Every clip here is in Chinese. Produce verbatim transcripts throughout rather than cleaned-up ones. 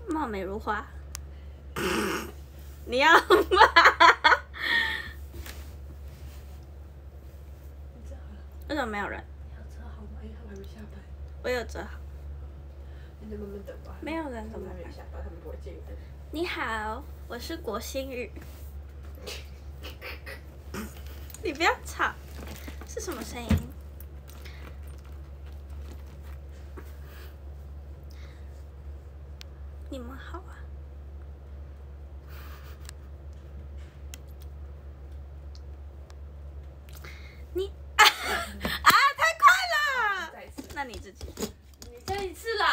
貌美如花。你要吗？为什么没有人？ 你要折好吗？因为他们还没下班。 我有折好。 你再慢慢等吧。 没有人怎么他们还没下班，他们不会进来。 你好，我是国星宇。你不要吵，是什么声音？你们好啊。你啊啊！太快了！ 再一次。 那你自己。 你再一次啦！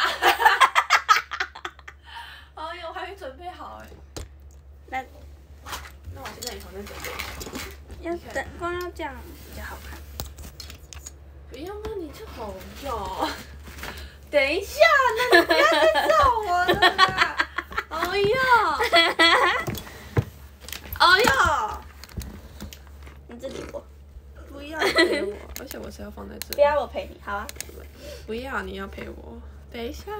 哎呦，我还没准备好哎。 那那我先在你旁边准备一下。 要等，光要这样比较好看。 不要吗？你就好哟。等一下，那你不要再揍我了啦！哎呀！哎呀！ 你自己播。 不要陪我，而且我是要放在这里。 不要我陪你，好啊。 不要，你要陪我。等一下。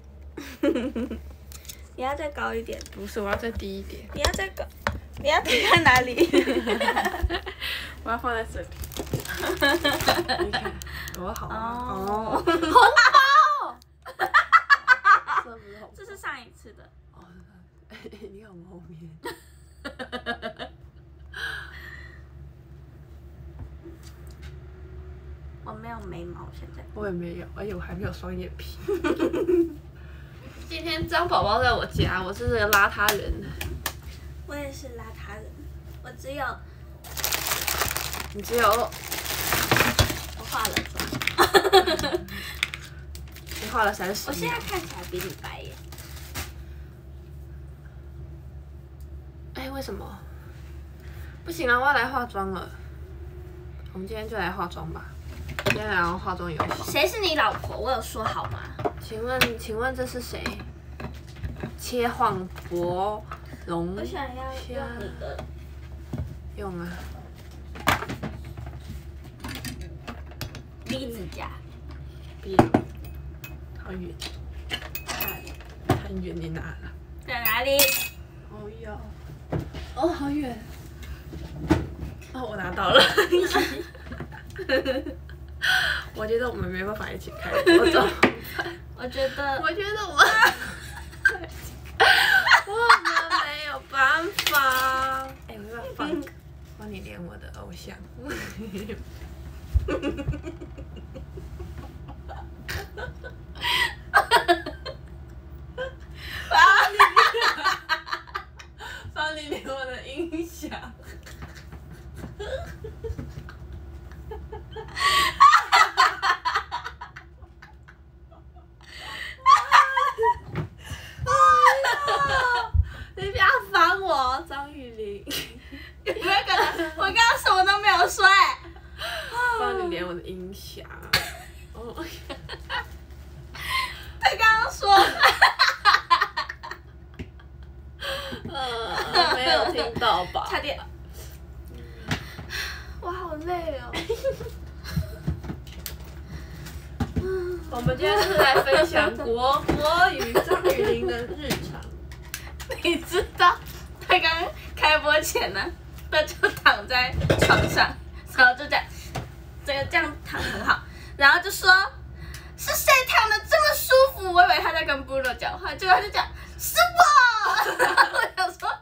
你要再高一点。 不是，我要再低一点。 你要再高，你要低在哪里？ 我要放在这里。你看，多好啊！ 哦， 红包。这不是红包。 这是上一次的。 哦，你好后面。 我没有眉毛，现在。 我也没有，而且我还没有双眼皮。今天张宝宝在我家，我是这个邋遢人。 我也是邋遢人，我只有你只有我化了妆。 你画了三十。 我现在看起来比你白耶。 哎，为什么？不行啊，我要来化妆了。我们今天就来化妆吧。今天来玩化妆游戏。 谁是你老婆？我有说好吗？ 请问，请问这是谁？切换博龙。 我想要用你的。 用啊。 B 指甲。 B。好远。很远，你哪了？ 在哪里？ 哦哟。哦，好远。哦，我拿到了。我觉得我们没办法一起开播怎么办？ 我觉得， 我觉得我们，我们没有办法。哎，我要放，帮你连我的偶像。帮你连我的音响。你不要烦我，张雨玲。 你不要跟他，我刚刚什么都没有说哎。 帮你连我的音响。哦。 他刚刚说。 呃，没有听到吧？ 差点。我好累哦。 我们今天就是来分享国国与张雨玲的日常。 你知道，他刚刚开播前呢，他就躺在床上，然后就这样，这个这样躺很好，然后就说，是谁躺的这么舒服？我以为他在跟 Bruno 讲话，结果他就讲是我，然后我想说，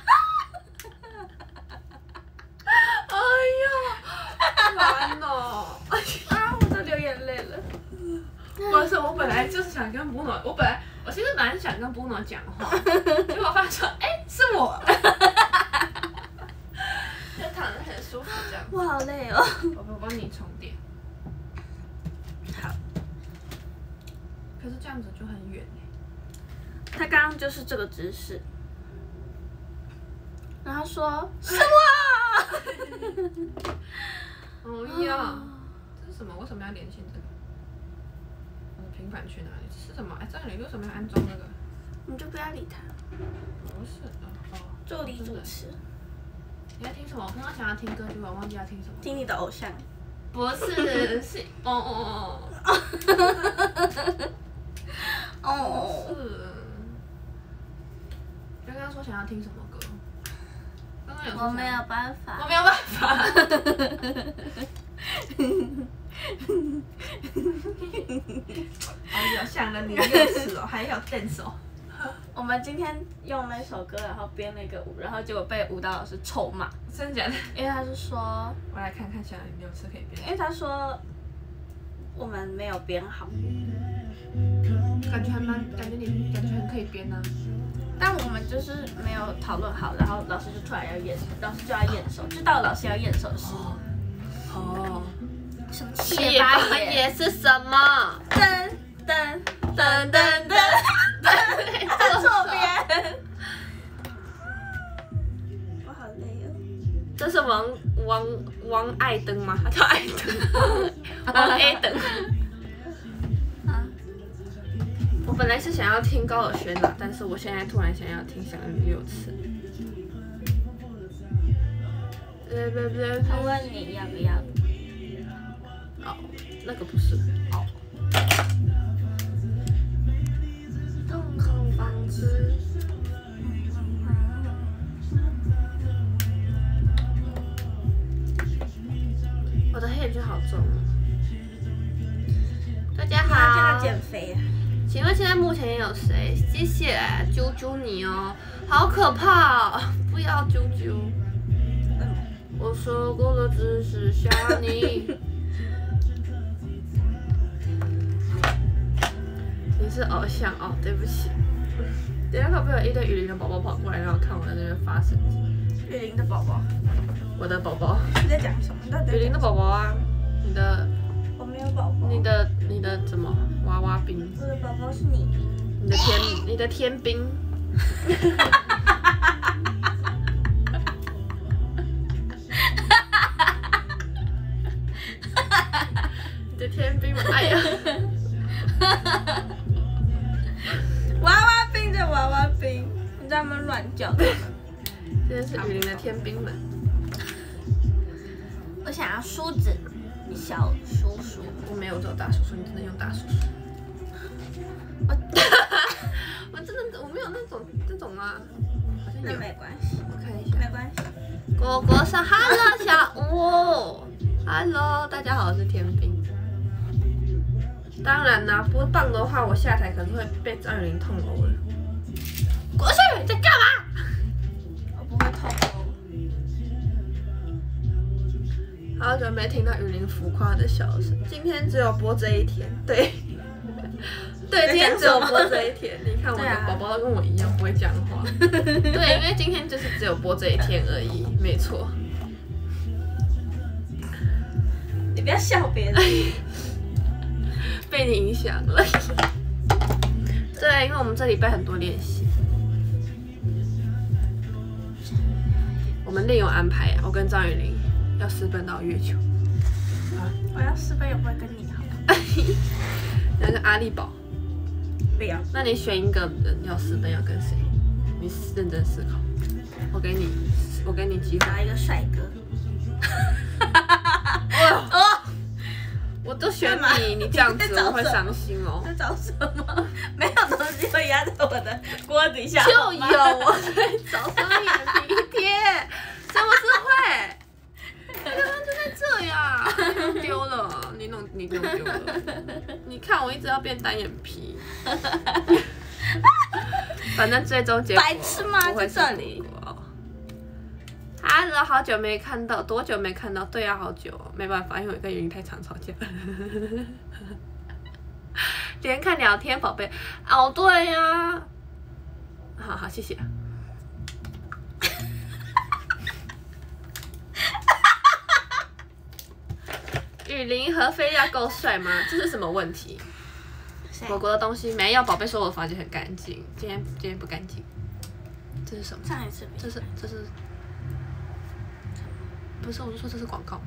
哎呀，烦哦！ 啊，我都流眼泪了。 不是，我本来就是想跟 Bruno， 我本来我其实蛮想跟 Bruno 讲话，结果发现，哎，是我，就躺得很舒服这样。 我好累哦。 我我帮你充电。 好。 可是这样子就很远哎。 他刚刚就是这个姿势，然后说是我。 哦呀，这是什么？为什么要连线这个？我的平板去哪里？是什么？哎，这里为什么要安装那个？ 你就不要理他。 不是的哦。 助理主持。 你在听什么？我刚刚想要听歌，结果忘记要听什么。 听你的偶像。 不是，是哦哦哦。 哦。是。 说想要听什么歌？刚刚有我没有办法， 我没有办法。哎呀，想了你的乐词哦，还有 dance 哦。 我们今天用那首歌，然后编了一个舞，然后结果被舞蹈老师臭骂。 真的假的？ 因为他是说， 我来看看想了你的乐词可以编。 因为他说我们没有编好， 感觉还蛮，感觉你感觉很可以编啊。 但我们就是没有讨论好，然后老师就突然要验，老师就要验收，就到老师要验收的时候。 哦。 什么七八爷是什么？ 噔噔噔噔噔。在左边，我好累哦。 这是王王王爱登吗？他叫爱登，王 A 登。 啊！ 我本来是想要听高尔宣啦，但是我现在突然想要听响亮六次。 他问你要不要？ 哦，那个不是。哦。房子，我的黑眼圈好重。大家好， 叫他减肥啊。 请问现在目前有谁？谢谢，啾啾你哦，好可怕哦，不要啾啾。我说过了，只是想你。你是偶像哦，对不起。等下会不会有一堆雨林的宝宝跑过来，然后看我在那边发神经？ 雨林的宝宝， 我的宝宝。 你在讲什么？ 雨林的宝宝啊，你的。 我没有宝宝。 你的你的什么娃娃兵？ 我的宝宝是你。 你的天你的天兵。你的天兵，哎呀。 娃娃兵的娃娃兵，你在那边乱叫他们。 这是雨林的天兵们。 我想要梳子，小叔叔。 我没有这种大叔叔，你只能用大叔叔。我我真的我没有那种这种啊，好像有。 那没关系， 我看一下。 没关系。 果果上 ，Hello 小吴 ，Hello 大家好，我是天兵。当然啦，不棒的话，我下台可能会被张雨玲痛殴了。过去，在干嘛？ 我不会痛殴。 好久没听到雨林浮夸的笑声，今天只有播这一天，对，对，今天只有播这一天。你看我的宝宝都跟我一样不会讲话，对，因为今天就是只有播这一天而已，没错。 你不要笑别人。 被你影响了。对，因为我们这礼拜很多练习，我们另有安排啊。我跟张雨玲要私奔到月球。 啊、我要私奔也不会跟你好。 那个阿力宝。 不要。 那你选一个人要私奔要跟谁？你认真思考。我给你，我给你机会。 找一个帅哥。 哦。我都选你，你这样子我会伤心哦。 在找什么？没有东西会压在我的锅底下。 就有，我在找双眼皮贴，是不是会？刚刚就在这呀，丢了，你弄你弄丢了。你看我一直要变单眼皮，反正最终结果白痴吗？在这里。 Hello， 好久没看到，多久没看到？对啊，好久，没办法，因为我跟云太常吵架。连看聊天，宝贝。哦，对呀、啊。好好，谢谢。雨林和飞要够帅吗？这是什么问题？果果的东西没有，宝贝说我的房间很干净，今天今天不干净。这是什么？ 上一次这是这是。不是，我是说这是广告吗？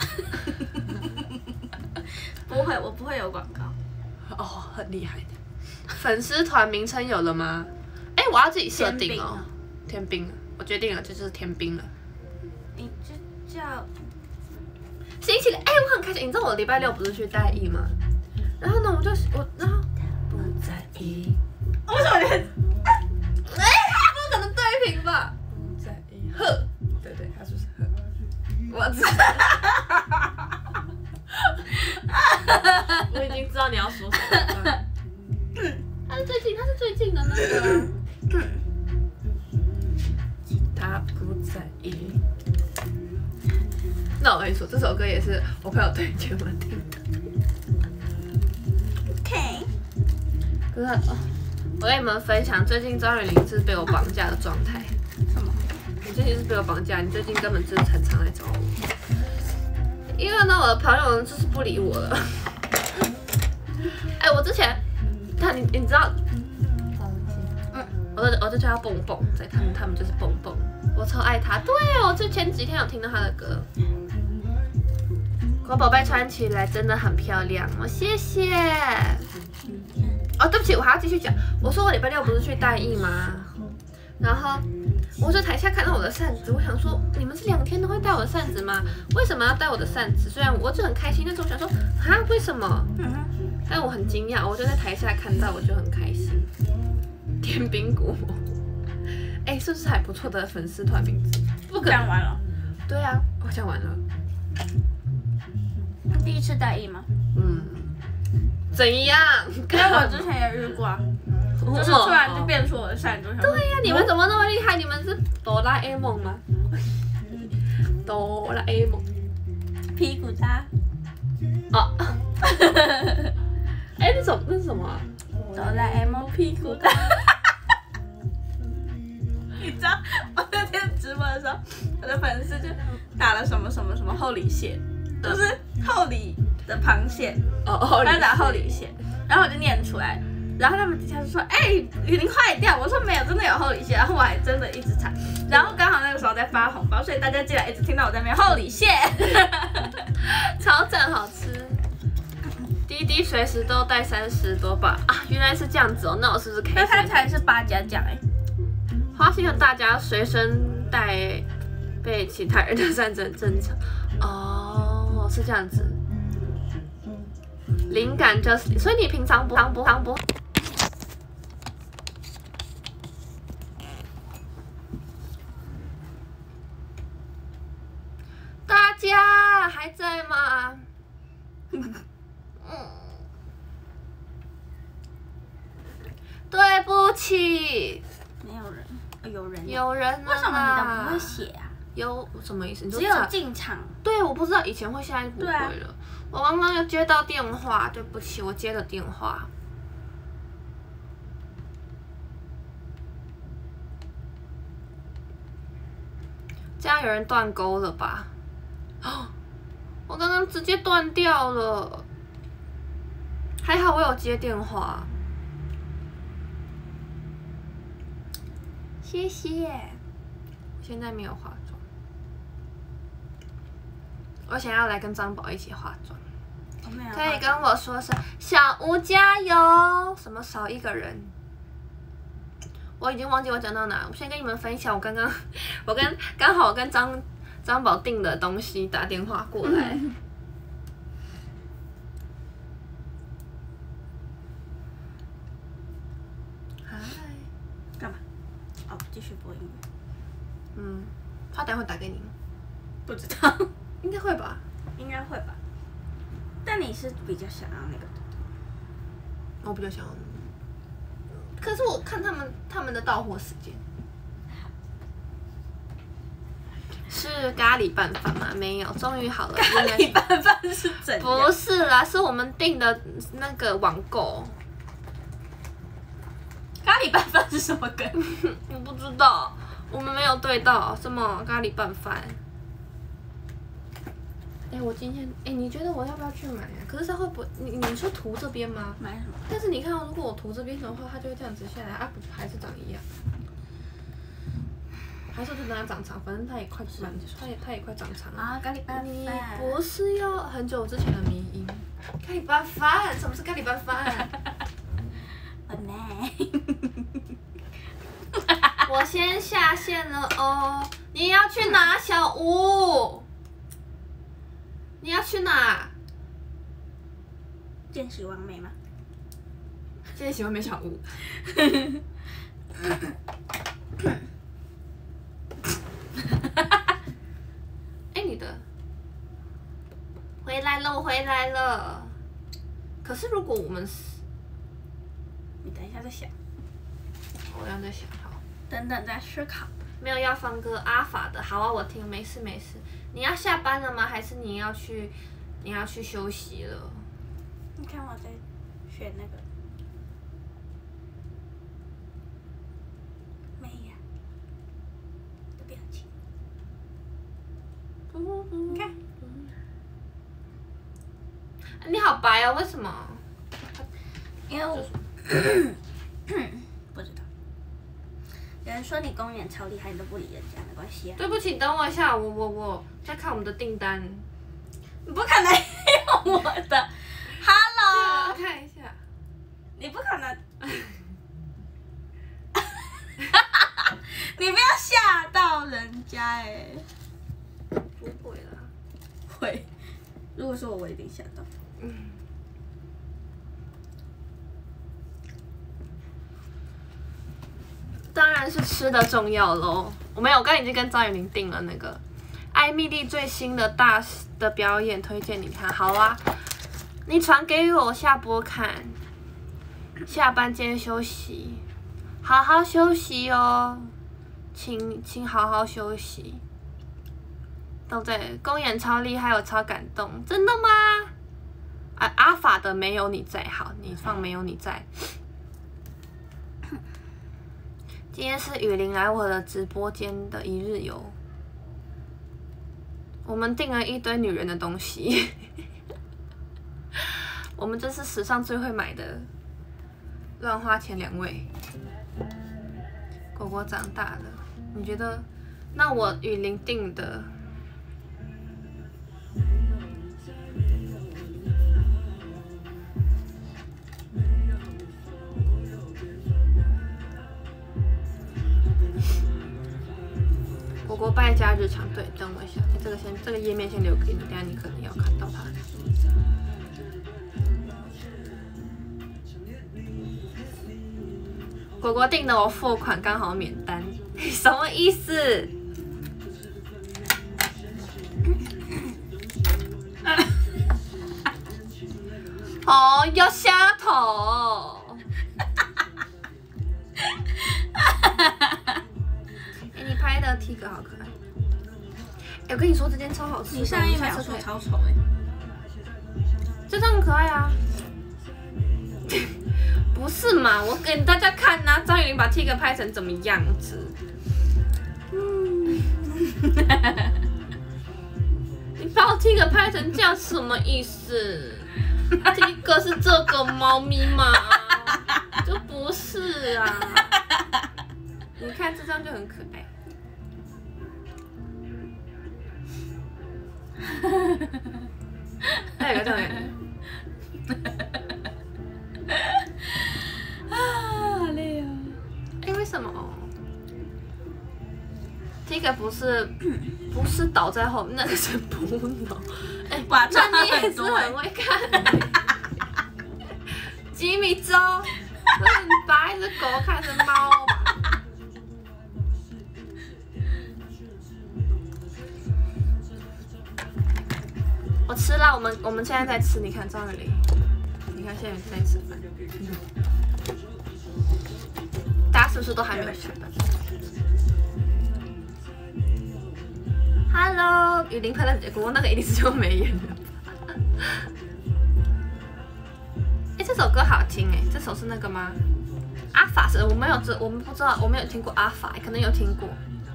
不会，我不会有广告。 哦，很厉害的。粉丝团名称有了吗？哎、欸，我要自己设定哦。天兵，我决定了，这就是天兵了。 你就叫星期六，哎、欸，我很开心。你知道我礼拜六不是去代役吗？然后呢，我就我然后不在意。 为什么你？ 哎、欸，不可能对是最近，他是最近的那个。他不在意。那我跟你说，这首歌也是我朋友推荐我听的。 OK。 可是，我跟你们分享，最近张雨玲是被我绑架的状态。 什么？ 你最近是被我绑架，你最近根本就是很常来找我。因为呢，我的朋友就是不理我了。哎、欸，我之前，他你你知道，嗯，我就我就叫他蹦蹦，在他们他们就是蹦蹦，我超爱他。对，我就前几天有听到他的歌。我宝贝穿起来真的很漂亮，我谢谢。哦，对不起，我还要继续讲。我说我礼拜六不是去大义吗？然后我在台下看到我的扇子，我想说，你们是两天都会带我的扇子吗？为什么要带我的扇子？虽然我就很开心，但是我想说，啊，为什么？但我很惊讶，我就在台下看到，我就很开心。天兵谷，哎，是不是还不错的粉丝团名字？不可能讲完了。 对啊，我讲完了。 第一次大意吗？ 嗯。怎样？ 因为我之前也遇过啊，就是突然就变出我的扇子。 对呀、啊，你们怎么那么厉害？你们是哆啦 A 梦吗？哆啦 A 梦， 屁股大。 哦。哎，那种那是什么、啊？ 哆啦 A 梦屁股大。你知道我那天直播的时候，我的粉丝就打了什么什么什么厚礼蟹，就是厚礼的螃蟹。 哦，厚礼蟹。 他打厚礼蟹，然后我就念出来，然后他们底下就说：“哎、欸，已经坏掉。”我说：“没有，真的有厚礼蟹。”然后我还真的一直踩，然后刚好那个时候在发红包，所以大家进来一直听到我在那边厚礼蟹， 超赞，好吃。滴滴随时都带三十多把啊，原来是这样子哦，那我是不是可以？ 那它才是八家酱哎。 花心的大家随身带被其他人的扇子很正常哦，是这样子。灵感就是，所以你平常不常不常不。大家还在吗？嗯，对不起。 没有人，有人， 有人啊？ 为什么你的不会写啊？ 有什么意思？ 只有进场。 对，我不知道以前会，现在不会了。啊、我刚刚又接到电话，对不起，我接了电话。这样有人断钩了吧？哦，我刚刚直接断掉了，还好我有接电话。谢谢。现在没有化妆，我想要来跟张宝一起化妆。可以跟我说声小吴加油，什么少一个人？我已经忘记我讲到哪。我先跟你们分享，我刚刚我跟刚好我跟张张宝订的东西打电话过来。嗨， 干嘛？哦，继续播音乐。 嗯，他等会打给你。 不知道， 应该会吧？ 应该会吧。但你是比较想要那个的。 我比较想要。可是我看他们他们的到货时间。是咖喱拌饭吗？没有，终于好了。 咖喱拌饭是怎样？ 不是啦，是我们订的那个网购。 咖喱拌饭是什么梗？ 我不知道，我们没有对到什么咖喱拌饭。哎、欸，我今天哎、欸，你觉得我要不要去买啊？可是它会不会？你你说涂这边吗？ 买什么？ 但是你看、哦，如果我涂这边的话，它就会这样子下来啊，不还是长一样。还是就等它长长，反正它也快满，它也它也快长长了。 啊，咖喱拌饭。 你不是要很久之前的迷因？咖喱拌饭？什么是咖喱拌饭？ 我来。 我先下线了哦。你要去哪，小吴？你要去哪？ 见识完美吗？ 见识完美，小吴。哎，你的回来了，我回来了。可是如果我们你等一下再想。 我要再想好。 等等再思考。 没有要放歌阿法的，好啊，我听，没事没事。你要下班了吗？还是你要去，你要去休息了？ 你看我在选那个美呀的表情，你看， 你好白哦，为什么？ 因为我不知道。有人说你公演超厉害，你都不理人家，没关系啊。 对不起，等我一下，我我我在看我们的订单。 你不可能用我的 ，Hello。 我看一下。 你不可能。你不要吓到人家哎、欸。 不会啦。 会。如果是我，我一定吓到。嗯。 当然是吃的重要喽。我没有，我刚已经跟张雨玲订了那个艾蜜莉最新的大的表演，推荐你看。好啊，你传给我，我下播看。下班间休息，好好休息哦，请请好好休息。都对，公演超厉害，我超感动，真的吗？啊，阿法的没有你在，好，你放没有你在。今天是雨林来我的直播间的一日游，我们订了一堆女人的东西，我们这是史上最会买的，乱花钱两位。果果长大了，你觉得？那我雨林订的。火锅败家日常，对，等我一下，这个先，这个页面先留给你，等下你可能要看到它。果果订的我付款刚好免单，什么意思？哦，有虾头。哎，你拍的 T 恤好可爱。哎，我跟你说，这件超好吃。 你上一秒说超丑哎。 这张很可爱啊。不是嘛？我给大家看呐、啊，张雨玲把 T 恤拍成怎么样子？嗯。你把我 T 恤拍成这样什么意思 ？T 恤是这个猫咪吗？就不是啊。你看这张就很可爱。还有个这样啊，好累哦！ 哎，为什么？这个不是不是倒在后面，那个是补脑。哎， 哇， 那你也是很会看。吉米周，你把一只狗看成猫吧？我吃了，我们我们现在在吃，你看张雨玲，你看现在在吃饭，大家是不是都还没有下班 ？Hello， 雨林拍的结果那个一定是就没演了。哎、欸，这首歌好听哎、欸，这首是那个吗？阿法是，我没有知，我们不知道，我没有听过阿法，可能有听过。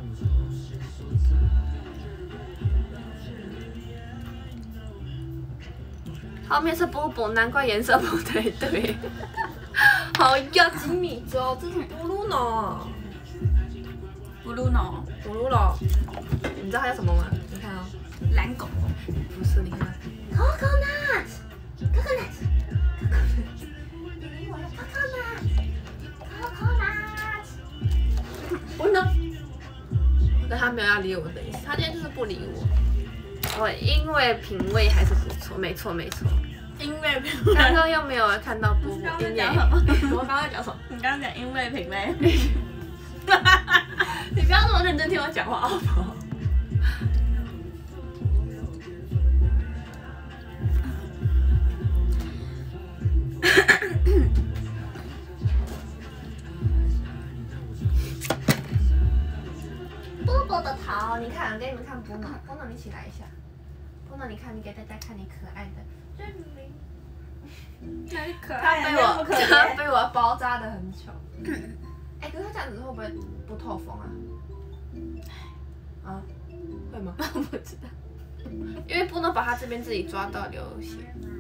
后面是波波，难怪颜色不对对。好呀，吉米周，这是布鲁诺， 布鲁诺， 布鲁诺，你知道它叫什么吗？你看哦， 蓝狗， 不是，你看 ，coconut，coconut，coconut， coconut，coconut，不能，但他没有要理我的意思，他今天就是不理我。我因为品味还是不错，没错没错。 因为刚刚又没有看到波波，因为我刚刚讲什么？你刚刚讲因为品味。 你不要那么认真听我讲话好不好？ 好，你看，我给你们看波诺，波诺你起来一下，波诺你看，你给大家看你可爱的瑞明。 哪里可他被我他被我包扎的很丑。哎、欸，可是他这样子会不会不透风啊？啊？会吗？ 我不知道， 因为不能把他这边自己抓到流血。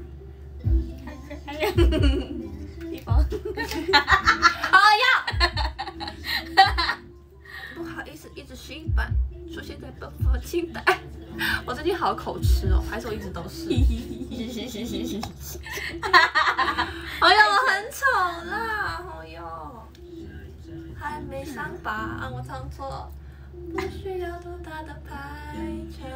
地方。 好要。不好意思，一直新版出现在本父清单。我最近好口吃哦，还是我一直都是。哎呦，我很丑啦！哎呦，还没上吧？我唱错。不需要多大的排场，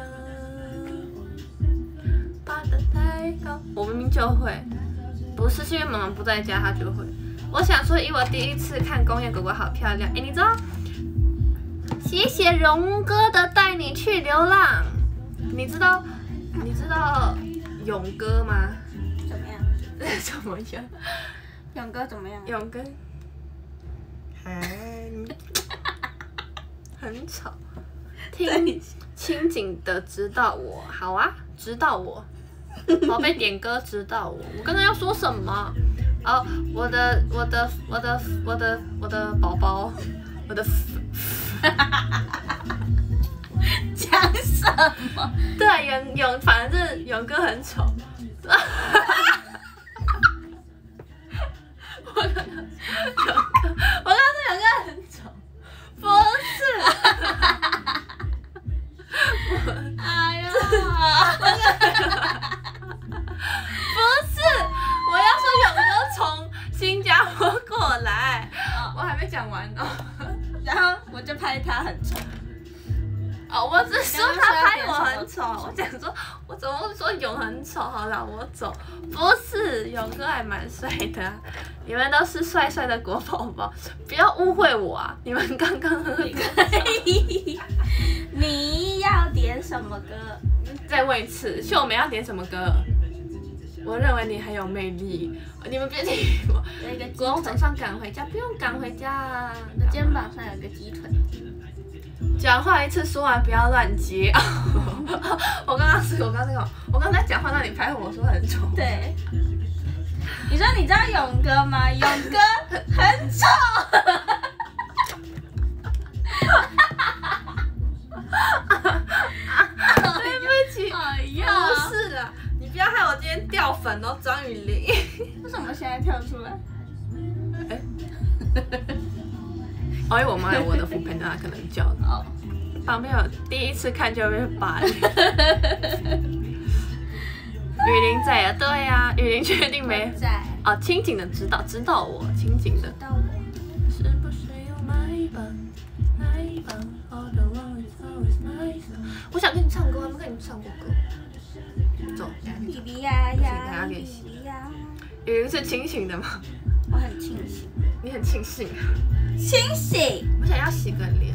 爬得太高。我明明就会，不是是因为妈妈不在家，她就会。我想说，以我第一次看公园狗狗好漂亮。哎，你知道？谢谢荣哥的带你去流浪。你知道？你知道勇哥吗？ 怎么样？ 怎么样？ 勇哥怎么样？ 勇哥，很很吵。听清景的指导我，好啊，指导我。宝贝点歌指导我，我刚刚要说什么？哦，我的我的我的我的我的宝宝，我的。 讲什么？ 对，勇勇，反正勇哥很丑。我刚刚勇哥，我刚刚说勇哥很丑，不是。 哎呀， 不是，我要说勇哥从新加坡过来，我还没讲完呢。 然后我就拍他很丑。 哦，我只说他拍我很丑，我想说，我怎么会说勇很丑？好了，我走。不是，勇哥还蛮帅的、啊，你们都是帅帅的国宝宝，不要误会我啊！你们刚刚喝的。 你要点什么歌？ 再问一次，秀梅要点什么歌？我认为你很有魅力，你们别理我。 有一个国王早上赶回家，不用赶回家啊。 我的肩膀上有个鸡腿。 讲话一次说完不要乱接。我刚刚是我刚刚那个，我刚才讲话让你拍我说很丑。 对。你说你知道勇哥吗？勇哥很丑。 对不起， 哎呀， 不是啦，你不要害我今天掉粉哦，张雨玲。 为什么现在跳出来？ 哎。哦，因为我妈有我的副频道，她可能叫的。哦。旁边有第一次看就被霸凌。雨林在啊，对呀、啊，雨林确定没？ 在。 哦，清景的指导，指导我，清景的。 指导我。是不是有买吧？买吧。 我想跟你唱歌，还没跟你唱过歌。走。 比比呀呀。 比比呀。雨林是清醒的吗？ 我很清醒。 你很清醒。 清醒。 我想要洗个脸。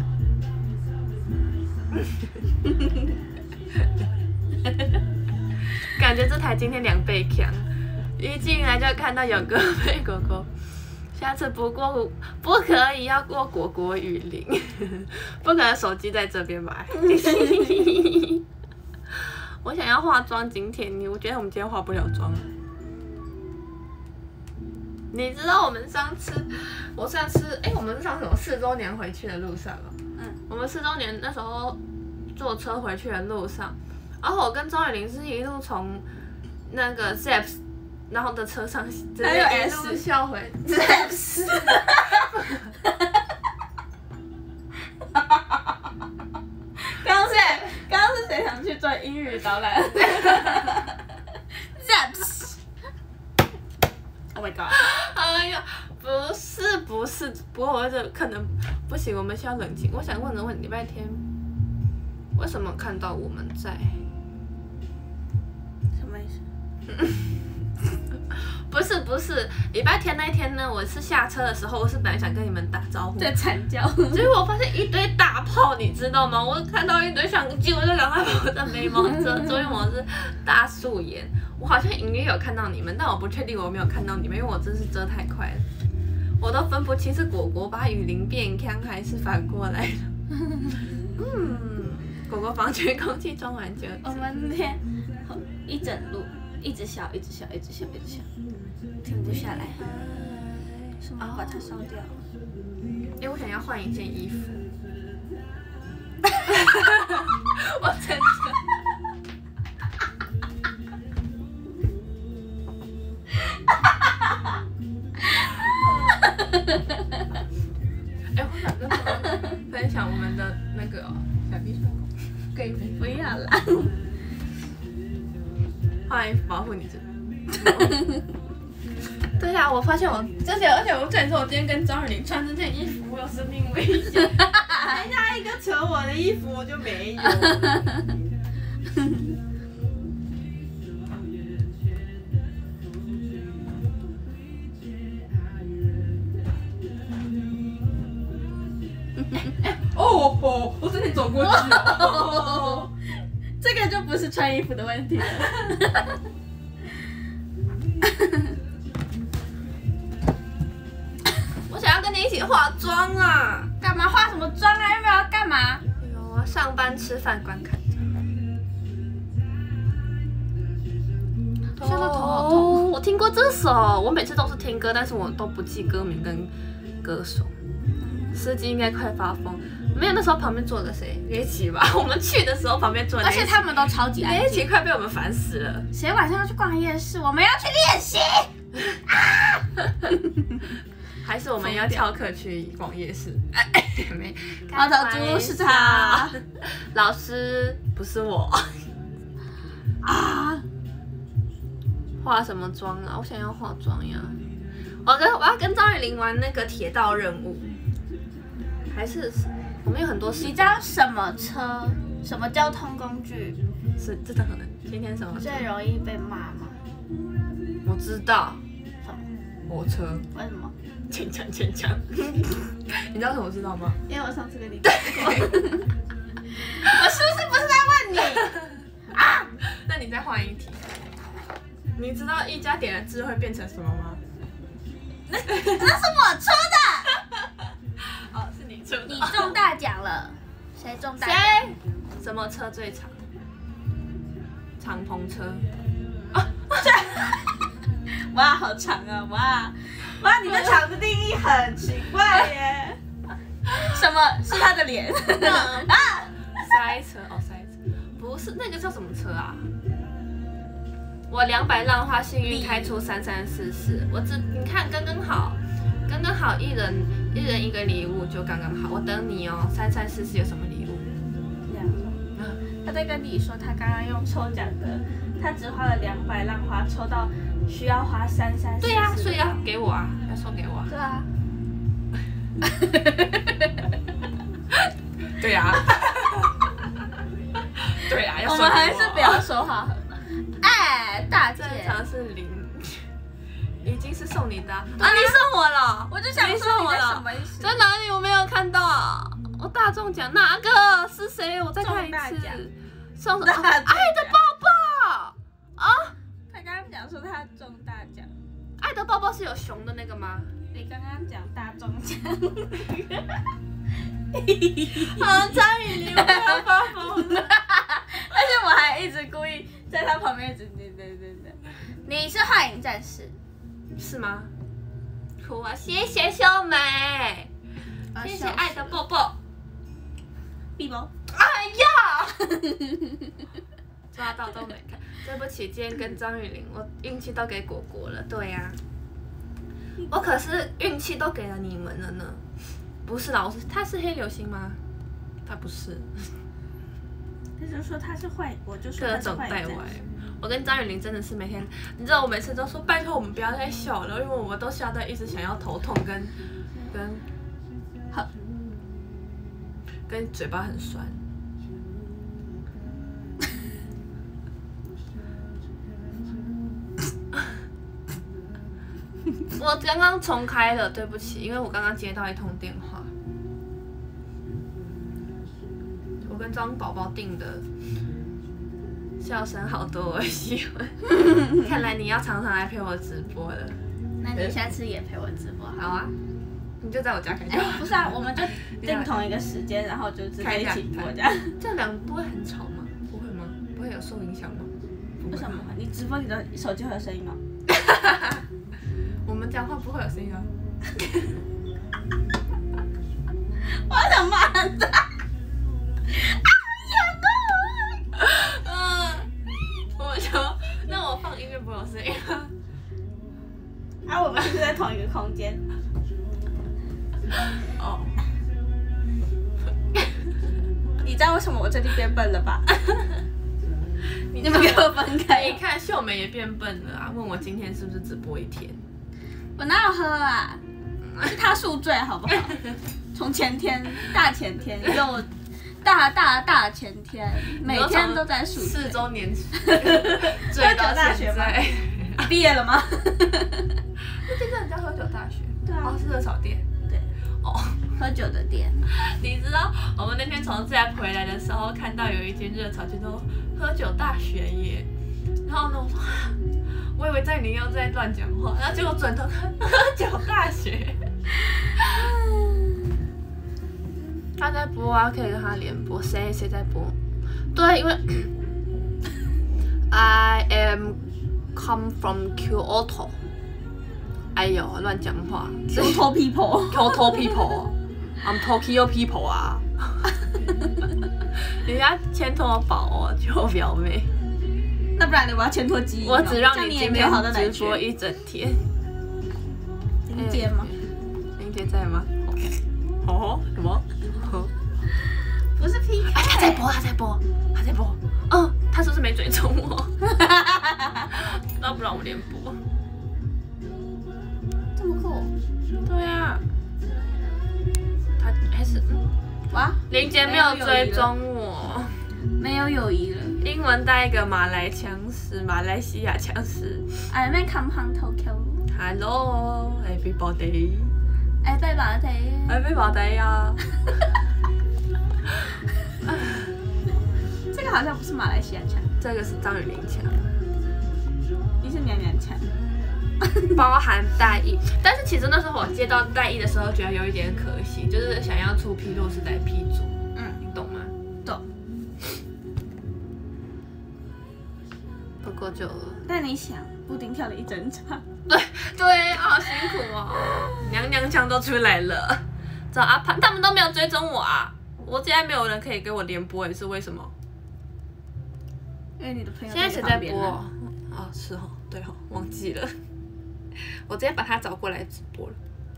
感觉这台今天两倍强，一进来就看到勇哥配果果，下次不过不可以要过果果雨林，不可能手机在这边买。我想要化妆，今天你我觉得我们今天化不了妆。你知道我们上次，我上次，哎、欸，我们是上次什么四周年回去的路上哦。嗯。我们四周年那时候坐车回去的路上，然后我跟张雨玲是一路从那个 Zeps， 然后的车上，直接一路笑回 Zeps。 刚刚是刚刚是谁想去做英语导览 ？Zeps。Oh my god！ 哎呀，不是不是，不过我这可能不行，我们需要冷静。我想问的问，礼拜天为什么看到我们在？ 什么意思？ 不是不是，礼拜天那一天呢，我是下车的时候，我是本来想跟你们打招呼， 在惨叫， 结果我发现一堆大炮，你知道吗？我看到一堆相机，我就赶快把我的眉毛遮住，因为我是大素颜。我好像隐约有看到你们，但我不确定我有没有看到你们，因为我真是遮太快了，我都分不清是果果把雨林变强还是反过来的。嗯， 狗狗房间空气装完就。 我们那天一整路一直笑，一直笑，一直笑，一直笑，停不下来。是吗？把它烧掉。 哎、欸，我想要换一件衣服。 我真的。 哎、欸，我想跟朋友分享我们的那个、哦、小鼻酸狗，可以分不要啦。 换衣服保护你自己。对呀、啊，我发现我，而且而且我跟你说，我今天跟张雨玲穿这件衣服，我有生命危险。人家一个扯我的衣服，我就没有。哦哦，我真的走过去了。哦、 这个就不是穿衣服的问题了。 我想要跟你一起化妆啊！ 干嘛化什么妆啊？要不要干嘛？ 哎呦，我要上班吃饭观看。现在头好痛。我听过这首，我每次都是听歌，但是我都不记歌名跟歌手。司机应该快发疯，没有那时候旁边坐的谁？叶琪吧。我们去的时候旁边坐的， 而且他们都超级安静。 叶琪快被我们烦死了。 谁晚上要去逛夜市？我们要去练习。 还是我们要翘课去逛夜市？没， 猫头猪是他， 老师不是我。 啊！ 化什么妆啊？我想要化妆呀！我跟我要跟张雨玲玩那个铁道任务。还是我们有很多事。 你知道什么车、什么交通工具是这可能今天什么最容易被骂吗？ 我知道。 什么？ 火车。 为什么？ 牵强牵强。你知道什么我知道吗？ 因为我上次跟你讲过。我是不是不是在问你？啊！ 那你再换一题。你知道一加点了字会变成什么吗？ 那那是我出的。 哦，是你出的。 你中大奖了，谁中大奖？ 谁？什么车最长？敞篷车。 啊！哇，好长啊！哇哇，你对长的定义很奇怪耶。什么是他的脸？啊！ 塞车哦，塞车不是那个叫什么车啊？我两百浪花幸运开出三三四四，我只你看刚刚好，刚刚好一人一人一个礼物就刚刚好。我等你哦，三三四四有什么礼物？ 这样，他在跟你说他刚刚用抽奖的，他只花了两百浪花抽到需要花三三四四。 对呀、啊，所以要给我啊，要送给我、啊。 对啊。 对呀、啊。对呀、啊，要送给我、啊。 我们还是不要说话。哎，大姐， 正常是零，已经是送你的啊！啊你送我了， 我就想说你在什么意思？ 在哪里？我没有看到。我大中奖哪个？是谁？我再看一次。送什么？爱的抱抱啊！ 他刚刚讲说他中大奖。 爱的抱抱是有熊的那个吗？ 你刚刚讲大中奖。 好，张雨玲，我要发疯了。 而且我还一直故意在他旁边一直对对对对。你是幻影战士， 是吗？哭啊！谢谢秀美，谢谢爱的抱抱。 碧宝。 哎呀！抓到都没看，对不起，今天跟张雨玲，我运气都给果果了。对呀、啊，我可是运气都给了你们了呢。不是老师，他是黑流星吗？他不是。 他就说他是坏，我就说各种带歪。我跟张雨玲真的是每天，你知道我每次都说拜托我们不要再笑了，因为我们都笑到一直想要头痛跟跟好跟嘴巴很酸。我刚刚重开了，对不起，因为我刚刚接到一通电话。我跟张宝宝订的笑声好多，我喜欢。看来你要常常来陪我直播了。 那你下次也陪我直播好啊？ 你就在我家开就哎、 好。 不是啊，我们就定同一个时间，然后就直接一起播这样。 这样两个不会很吵吗？不会吗？不会有受影响吗？ 为什么？你直播你的手机会有声音吗？ 我们讲话不会有声音啊。 我想骂他。 嗯，我就那我放音乐不会有声音吗？ 啊，我们是在同一个空间。 哦。 你知道为什么我最近变笨了吧？你们给我分开。 你看秀美也变笨了啊！问我今天是不是只播一天？ 我哪有喝啊？是他宿醉好不好？从前天、大前天又大大大前天，每天都在宿醉。 四周年醉到现在。 你毕业了吗？ 那现在人家喝酒大学。 对啊。 哦，是热炒店。 对。 哦。 喝酒的店。 你知道我们那天从自然回来的时候，看到有一间热炒叫做喝酒大学耶。然后呢，我说，我以为在你又在乱讲话，然后结果转头看喝酒大学。他在播啊，可以跟他连播。谁谁在播？对，因为 I am come from Kyoto。哎呦，乱讲话 ！Kyoto people，Kyoto people，I'm Tokyo people 啊！人家牵拖宝哦，就表妹。 那不然呢？我要牵拖机。 我只让你今天直播一整天。 林姐吗？ 林姐在吗？哦，什么？ 不是 P K。 他在播，他在播，他在播。嗯，他是不是没追踪我？那不然我连播。 这么酷？ 对啊。他还是哇， 林姐没有追踪我。 没有友谊了。 英文带一个马来腔式，马来西亚腔式。 I may come from Tokyo。Hello everybody。 everybody。 everybody 啊。 这个好像不是马来西亚腔， 这个是张雨玲腔。 你是娘娘腔。 包含代役，但是其实那时候我接到代役的时候，觉得有一点可惜，就是想要出批弱势代批组，嗯，你懂吗？ 懂。 不过就…… 但你想，布丁跳了一整场。 对对，好辛苦哦，娘娘腔都出来了。找阿潘，他们都没有追踪我啊！我现在没有人可以跟我连播，也是为什么？ 因为你的朋友现在谁在播？哦，是哦，对哦，忘记了。我直接把他找过来直播了。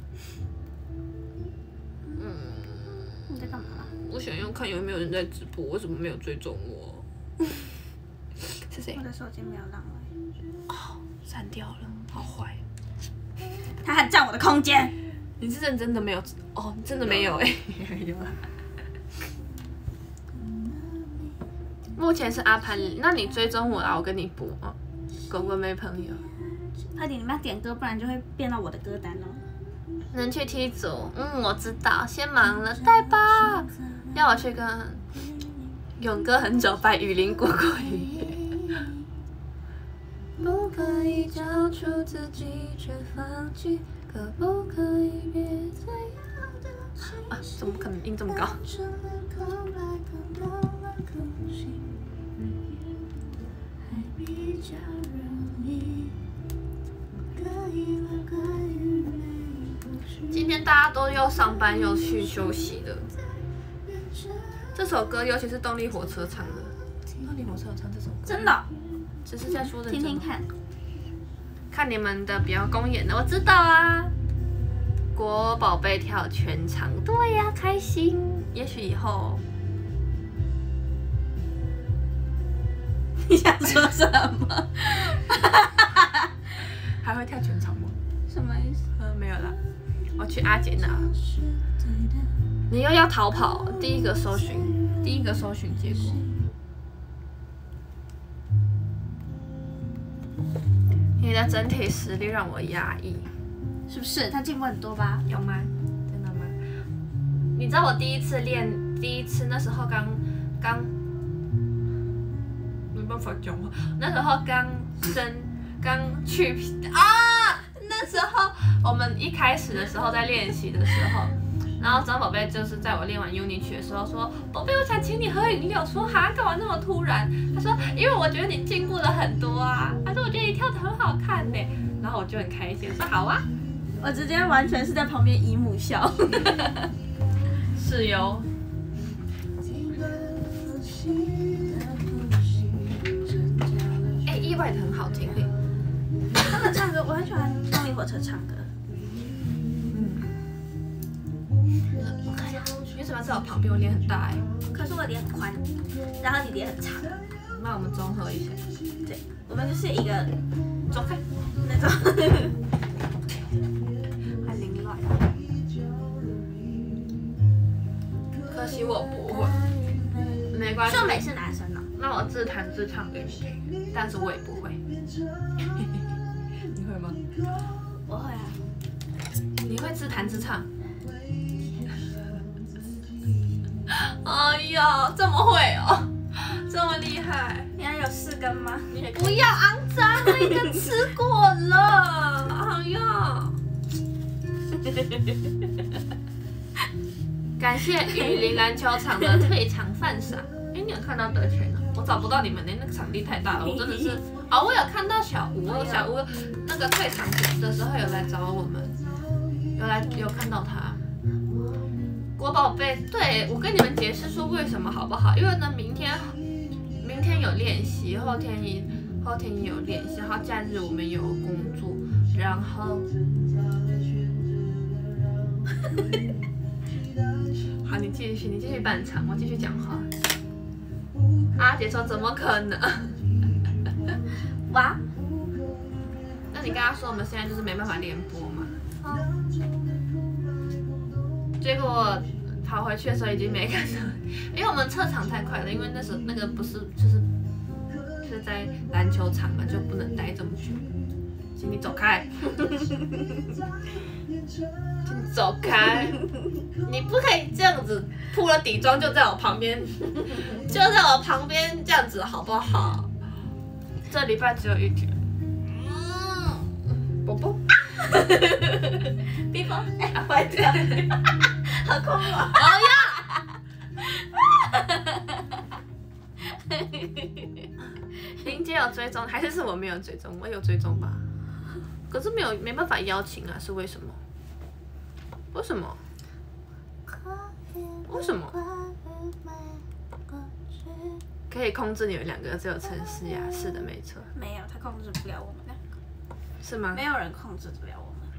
嗯， 你在干嘛？ 我想要看有没有人在直播，为什么没有追踪我？是谁？ 我的手机没有浪了。 哦，删掉了，好坏。 他还占我的空间。 你是认真的没有？哦，真的没有哎、欸。有啊。目前是阿潘，那你追踪我啦，我跟你补哦。狗狗没朋友。 快点，你们要点歌，不然就会变到我的歌单哦。 能去踢足，嗯，我知道，先忙了，带吧。要我去跟勇哥很久拜雨林过过雨。不可以交出自己却放弃，可不可以别再啊？怎么可能音这么高？今天大家都又上班又去休息了。这首歌尤其是动力火车唱的，动力火车有唱这首歌？ 真的？ 只是在说的。 听听看。 看你们的表演公演的，我知道啊。国宝贝跳全场，对呀、啊，开心。也许以后。 你想说什么？ 还会跳全场吗？ 什么意思？ 呃，没有啦。我去阿杰那。你又要逃跑？第一个搜寻，第一个搜寻结果。你的整体实力让我压抑， 是不是？他进步很多吧？ 有吗？真的吗？你知道我第一次练，第一次那时候刚刚没办法讲话，那时候刚升刚去啊，那时候，我们一开始的时候在练习的时候，然后张宝贝就是在我练完 Uni 曲的时候说，宝贝，我想请你喝饮料。我说哈，干嘛那么突然？他说，因为我觉得你进步了很多啊。他说我觉得你跳得很好看呢。然后我就很开心，我说好啊。 我直接完全是在旁边姨母笑。 是哟。哎、欸，意外的很好听诶。 他们唱歌，我很喜欢动力火车唱歌。 嗯。我看一下，你怎么在我旁边？我脸很大哎、欸。 可是我脸很宽，然后你脸很长。 那我们综合一下。 对，我们就是一个走开那种。 很凌乱。可惜我不会。没关系。 秀美是男生哦。 那我自弹自唱给你听，但是我也不会。你会吗？ 我会啊。 你会自弹自唱？哎呀，这么会哦，这么厉害！ 你还有四根吗？你也不要肮脏，那一根吃过了。哎呀！感谢雨林篮球场的退场饭赏。哎，你有看到德全呢？我找不到你们呢，那个场地太大了，我真的是。哦，我有看到小吴，我小吴那个退场的时候有来找我们，有来有看到他。国宝贝，对我跟你们解释说为什么好不好？因为呢，明天明天有练习，后天也后天也有练习，然后假日我们有工作，然后，好，你继续，你继续伴唱，我继续讲话。阿姐说怎么可能？ 哇， 那你跟他说我们现在就是没办法联播嘛？结果跑回去的时候已经没看到，因为我们撤场太快了，因为那时候那个不是就是是在篮球场嘛，就不能待这么久。请你走开，请你走开，你不可以这样子铺了底妆就在我旁边，就在我旁边这样子好不好？这礼拜只有一天。嗯，宝宝。 冰峰，哎，坏掉，好空哦！ 哎呀！林姐有追踪，还是是我没有追踪？我有追踪吧？可是没有，没办法邀请啊，是为什么？为什么？为什么？可以控制你们两个，只有陈思雅，是的，没错。 没有，他控制不了我们两个。 是吗？ 没有人控制得了我们。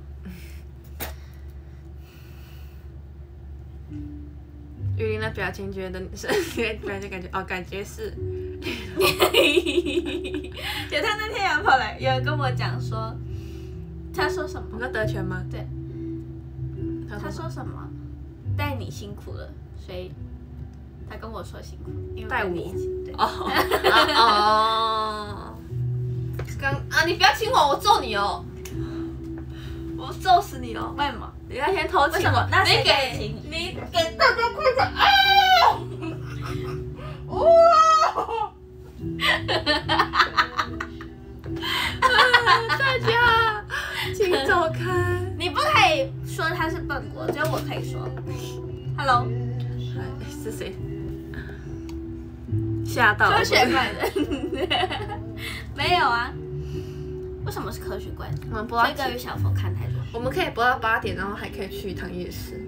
雨林的表情觉得是，表情感觉哦，感觉是。 就他那天有跑来，有人跟我讲说，他说什么？ 你说德全吗？ 对。他说什么？带你辛苦了，所以他跟我说辛苦，因为带我一起。对。 哦哦。刚啊，你不要亲我，我揍你哦！我揍死你哦！ 为什么？ 你那天偷亲我， 那谁你给亲你？ 你给大家看看啊！哇！大家，请走开！ 你不可以说他是笨国，只有我可以说。Hello， 是谁？吓到！ 科学怪人。没有啊。为什么是科学怪人？ 我们播到飞哥与小佛看太多。 我们可以播到八点，然后还可以去一趟夜市，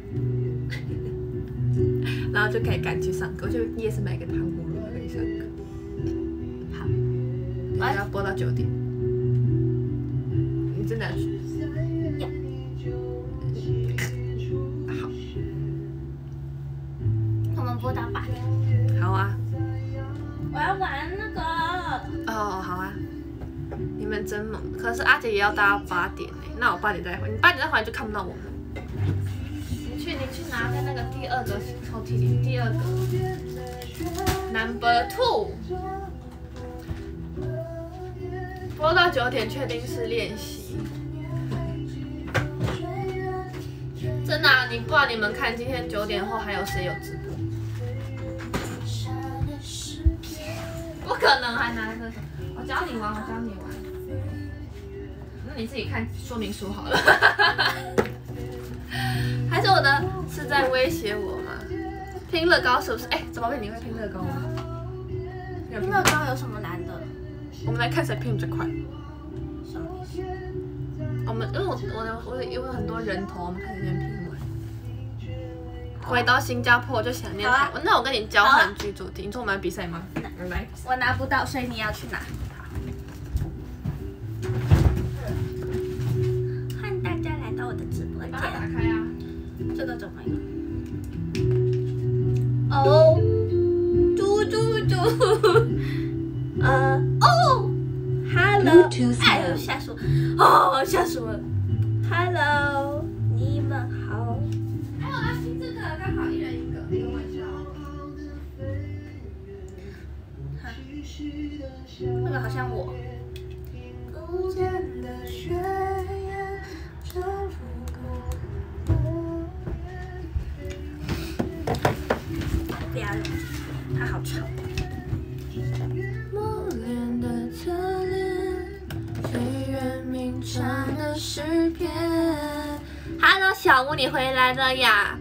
然后就可以赶去上课。我就夜市买个糖葫芦可以上课。 好， 我要播到九点。你真的？ 呀。 好。 我们播到八点。 好啊。 我要玩那个。 哦，好啊。你们真猛！可是阿姐也要搭八点呢，那我八点再回，你八点再回来就看不到我们。你去，你去拿在那个第二个抽屉里，第二个 number two。播到九点，确定是练习。真的、啊，你不然你们看今天九点后还有谁有直播？不可能还拿着，我教你玩，我教你玩。 那你自己看说明书好了。还是我的是在威胁我吗？拼乐高是不是？哎，怎么会你会拼乐高吗？ 拼乐高有什么难的？ 我们来看谁拼比较快。 什么意思？ 我们因为我我的我有很多人头，我们看谁先拼完。回到新加坡就想念台湾，那我跟你交换剧主题，你说我们来比赛吗？来， 我拿不到，所以你要去拿。欢迎大家来到我的直播间。 把它打开啊！ 这个怎么用？哦，猪猪猪，呃，哦 ，Hello， 哎呦，吓死我！哦，吓死我了 ！Hello， 你们好。 哎，我来拼这个，刚好一人一个，开玩笑。 那个好像我。不要用，它好吵。 磨练的侧脸，最远鸣蝉的诗篇。Hello， 小吴，你回来了呀？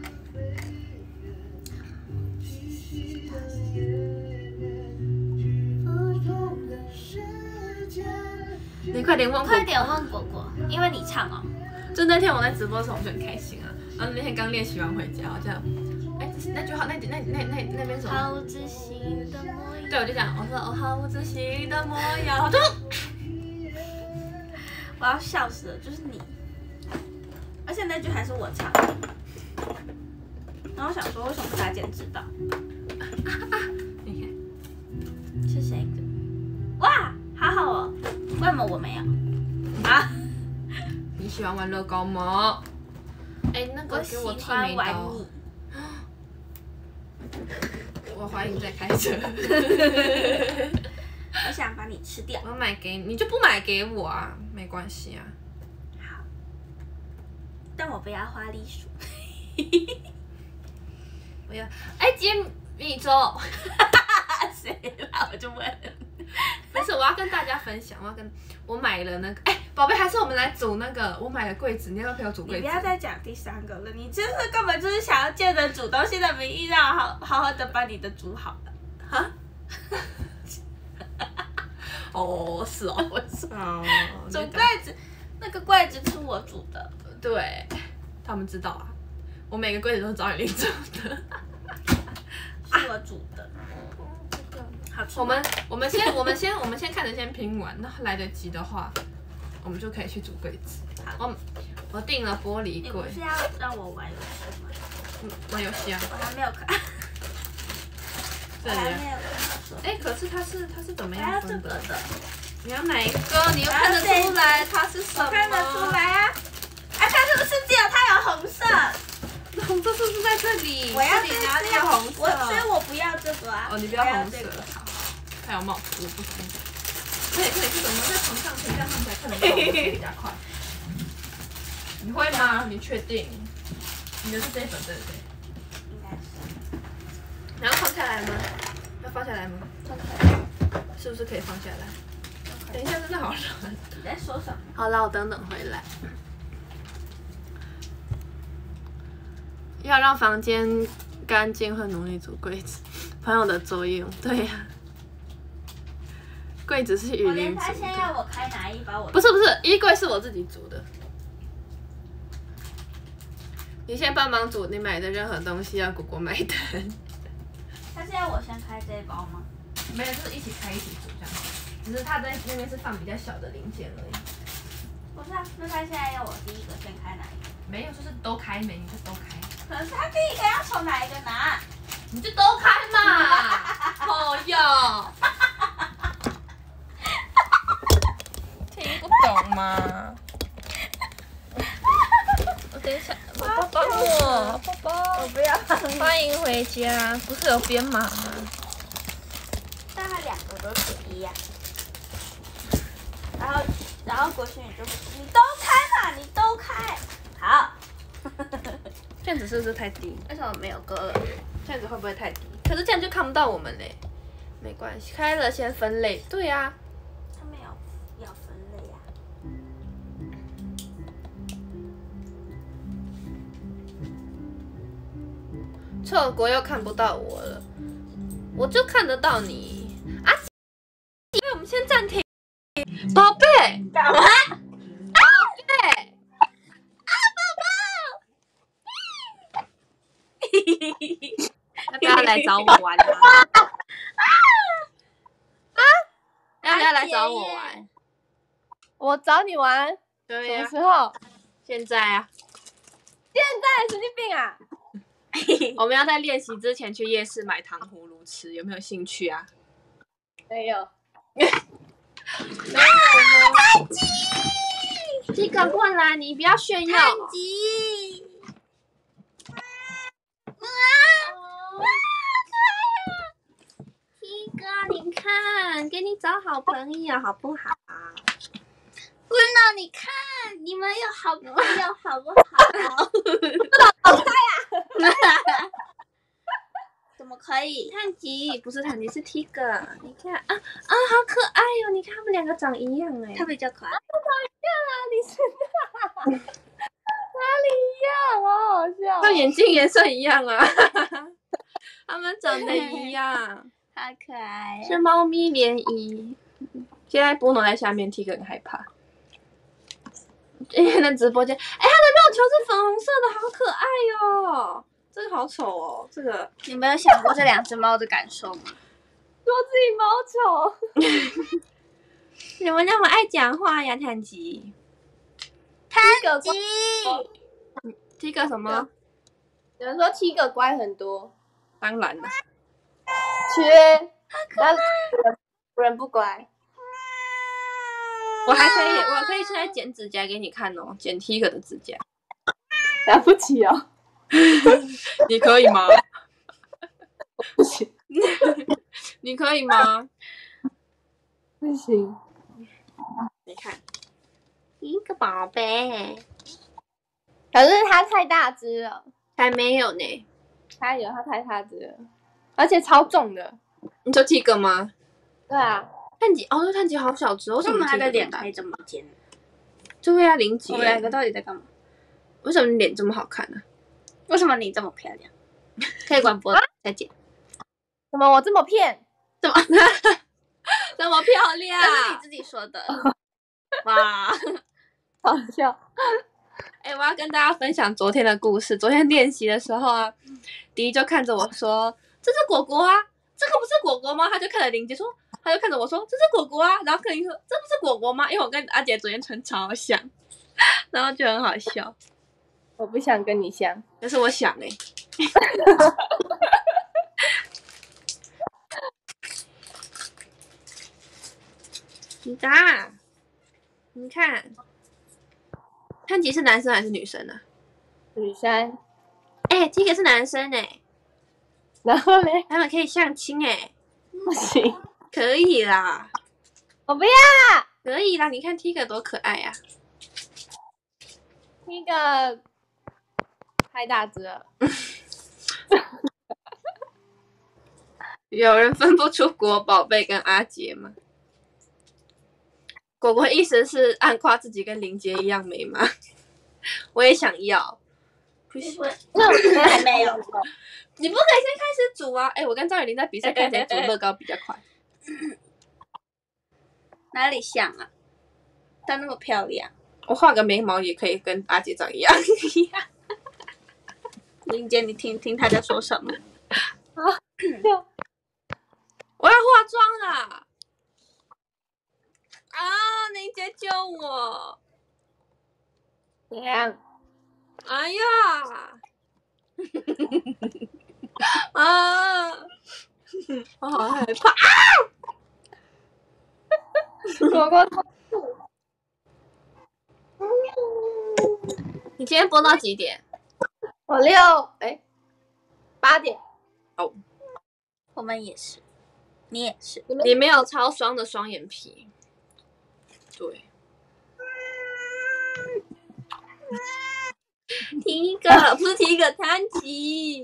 你快点问， 快点问果果，因为你唱哦。 就那天我在直播的时候，我就很开心啊。然后那天刚练习完回家，我就，哎，那句话，那那那那那边什么？ 好自信的模样。 对，我就讲，我说哦，好自信的模样，我就， 我要笑死了，就是你。而且那句还是我唱。然后我想说，为什么大家知道？ 你看， 是谁的？哇，好好哦。为什么我没有？啊？ 你喜欢玩乐高吗？哎，那个我喜给我剃欢玩眉刀。 你。 我怀疑你在开车。 我想把你吃掉。 我买给你，你就不买给我啊？没关系啊。 好。但我不要花栗鼠。 我要，哎，今天米粥。 谁啦？我就问。 不是，我要跟大家分享，我要跟我买了那个，哎，宝贝，还是我们来组那个，我买了柜子，你要不要陪我组柜子？ 你不要再讲第三个了，你这是根本就是想要借着煮东西的名义，让我好好好的把你的煮好了。哈？ 哦，是哦， 我是哦， 煮柜子，那个柜子是我煮的。 对，他们知道啊，我每个柜子都是赵雨玲煮的， 是我煮的。好吃吗。 我们我们先我们先我们先看着先拼完，那来得及的话，我们就可以去煮柜子。我我订了玻璃柜。 你不是要让我玩游戏吗？ 嗯，玩游戏啊。 我还没有看。 这里。 我还没有看。 哎，可是它是它是怎么样分的？你要哪一个？你又看得出来它是什么？ 我看得出来啊。啊，它是不是只有它有红色？ 红色是不是在这里？ 我要这里哪里有红色？ 我所以我不要这个啊。 哦，你不要红色。好，还有帽子，我不行。可以可以，这个我们在床上可以这样他们才看得到，比较快。你会吗？你确定？你的是这一本对不对？ 应该是。 你要放下来吗？要放下来吗？ 放下来。 是不是可以放下来？等一下，真的好冷。 你在说什么？ 好啦，我等等回来。要让房间干净，会努力煮柜子。朋友的作用，对呀、啊。柜子是雨林煮的。 他现在要我开哪一包？我不是不是，衣柜是我自己煮的。你先帮忙煮你买的任何东西，要果果买单。 他是要我先开这一包吗？ 没有，就是一起开一起煮这样。只是他在那边是放比较小的零件而已。 不是啊，那他现在要我第一个先开哪一个？ 没有，就是都开没，你就都开。 可是他第一个要从哪一个拿？ 你就都开嘛。哦哟。听不懂吗？我等一下，宝宝帮我，宝宝。 我不要。 欢迎回家，不是有编码吗？ 但他两个都是一样。然后，然后国勋宇就你都开嘛，你都开。好。 这样子是不是太低？为什么没有歌了？这样子会不会太低？可是这样就看不到我们嘞。没关系，开了先分类。对呀、啊。 他没有要分类呀、啊。 错过又看不到我了，我就看得到你啊！我们先暂停，宝贝， 干嘛？ 宝贝， 啊，宝宝！ 要不要来找我玩啊？啊！要不要来找我玩？ 我找你玩， 对呀、 什么时候？ 现在啊， 现在神经病啊！ 我们要在练习之前去夜市买糖葫芦吃，有没有兴趣啊？ 没有， 没有吗？ 太极， 这个过来，你不要炫耀。 太极，啊，哇，可爱啊！ 一哥，你看，给你找好朋友好不好？ 温闹，你看，你们有好朋友好不好？ 好开呀！ 怎么可以？ 探吉不是探吉，是 Tiger。你看啊啊，好可爱哟、哦！你看他们两个长一样哎， 他比较可爱。 你是哪里一样？好好笑。 他眼睛颜色一样啊，他们长得一样， 好可爱、 是猫咪联谊。现在波诺在下面 ，Tiger 很害怕。今天的直播间，哎，他的肉球是粉红色的，好可爱哟、这个好丑哦，这个你没有想过这两只猫的感受吗？ 说自己毛丑。 你们那么爱讲话呀，探吉。 太极， Tiger 什么？ 有人说 Tiger 乖很多， 当然了， 缺，那有人不乖。 我还可以，我可以现在剪指甲给你看哦，剪 Tiger 的指甲。 了不起哦。 你可以吗？ 不行， 你可以吗？ 不行。 你看，一个宝贝， 可是它太大只了， 还没有呢。 它有它太大只了，而且超重的。 你说 Tiger 吗？ 对啊， 探吉哦，那探吉好小只，为什么为什么他的 Tiger 这么大脸可以这么尖？ 对啊，林杰， 我们两个到底在干嘛？ 为什么你脸这么好看呢、 为什么你这么漂亮？可以关播再见。 怎么我这么骗？ 怎么这么漂亮？ 这是你自己说的。哇， 好笑。 哎、我要跟大家分享昨天的故事。昨天练习的时候啊，迪就看着我说：“这是果果啊，这个不是果果吗？”他就看着林杰说，他就看着我说：“这是果果啊。”然后克林说：“这不是果果吗？”因为我跟阿杰昨天穿超像，然后就很好笑。 我不想跟你像。 但是我想哎、你答，你看，探吉是男生还是女生呢、 女生， 哎、t i g e r 是男生哎、 然后嘞， 他们可以相亲哎、 不行， 可以啦， 我不要可以啦，你看 Tiger 多可爱呀、 那个太大只了。 有人分不出国宝贝跟阿杰吗？果果意思是暗夸自己跟林杰一样美吗？我也想要。不行， 那我还没有。 你不可以先开始煮啊！哎、我跟赵雨玲在比赛，看谁煮乐高比较快。 哪里像啊？她那么漂亮。 我画个眉毛也可以跟阿杰长一样。 林姐，你听听她在说什么？ 我要化妆啦！啊，林杰救我！ 怎样？ 哎呀！啊！我好害怕！ 果果， 你今天播到几点？ 我六哎八点， 哦， 我们也是，你也是。 你没有超双的双眼皮。对。第一个不是第一个贪吉。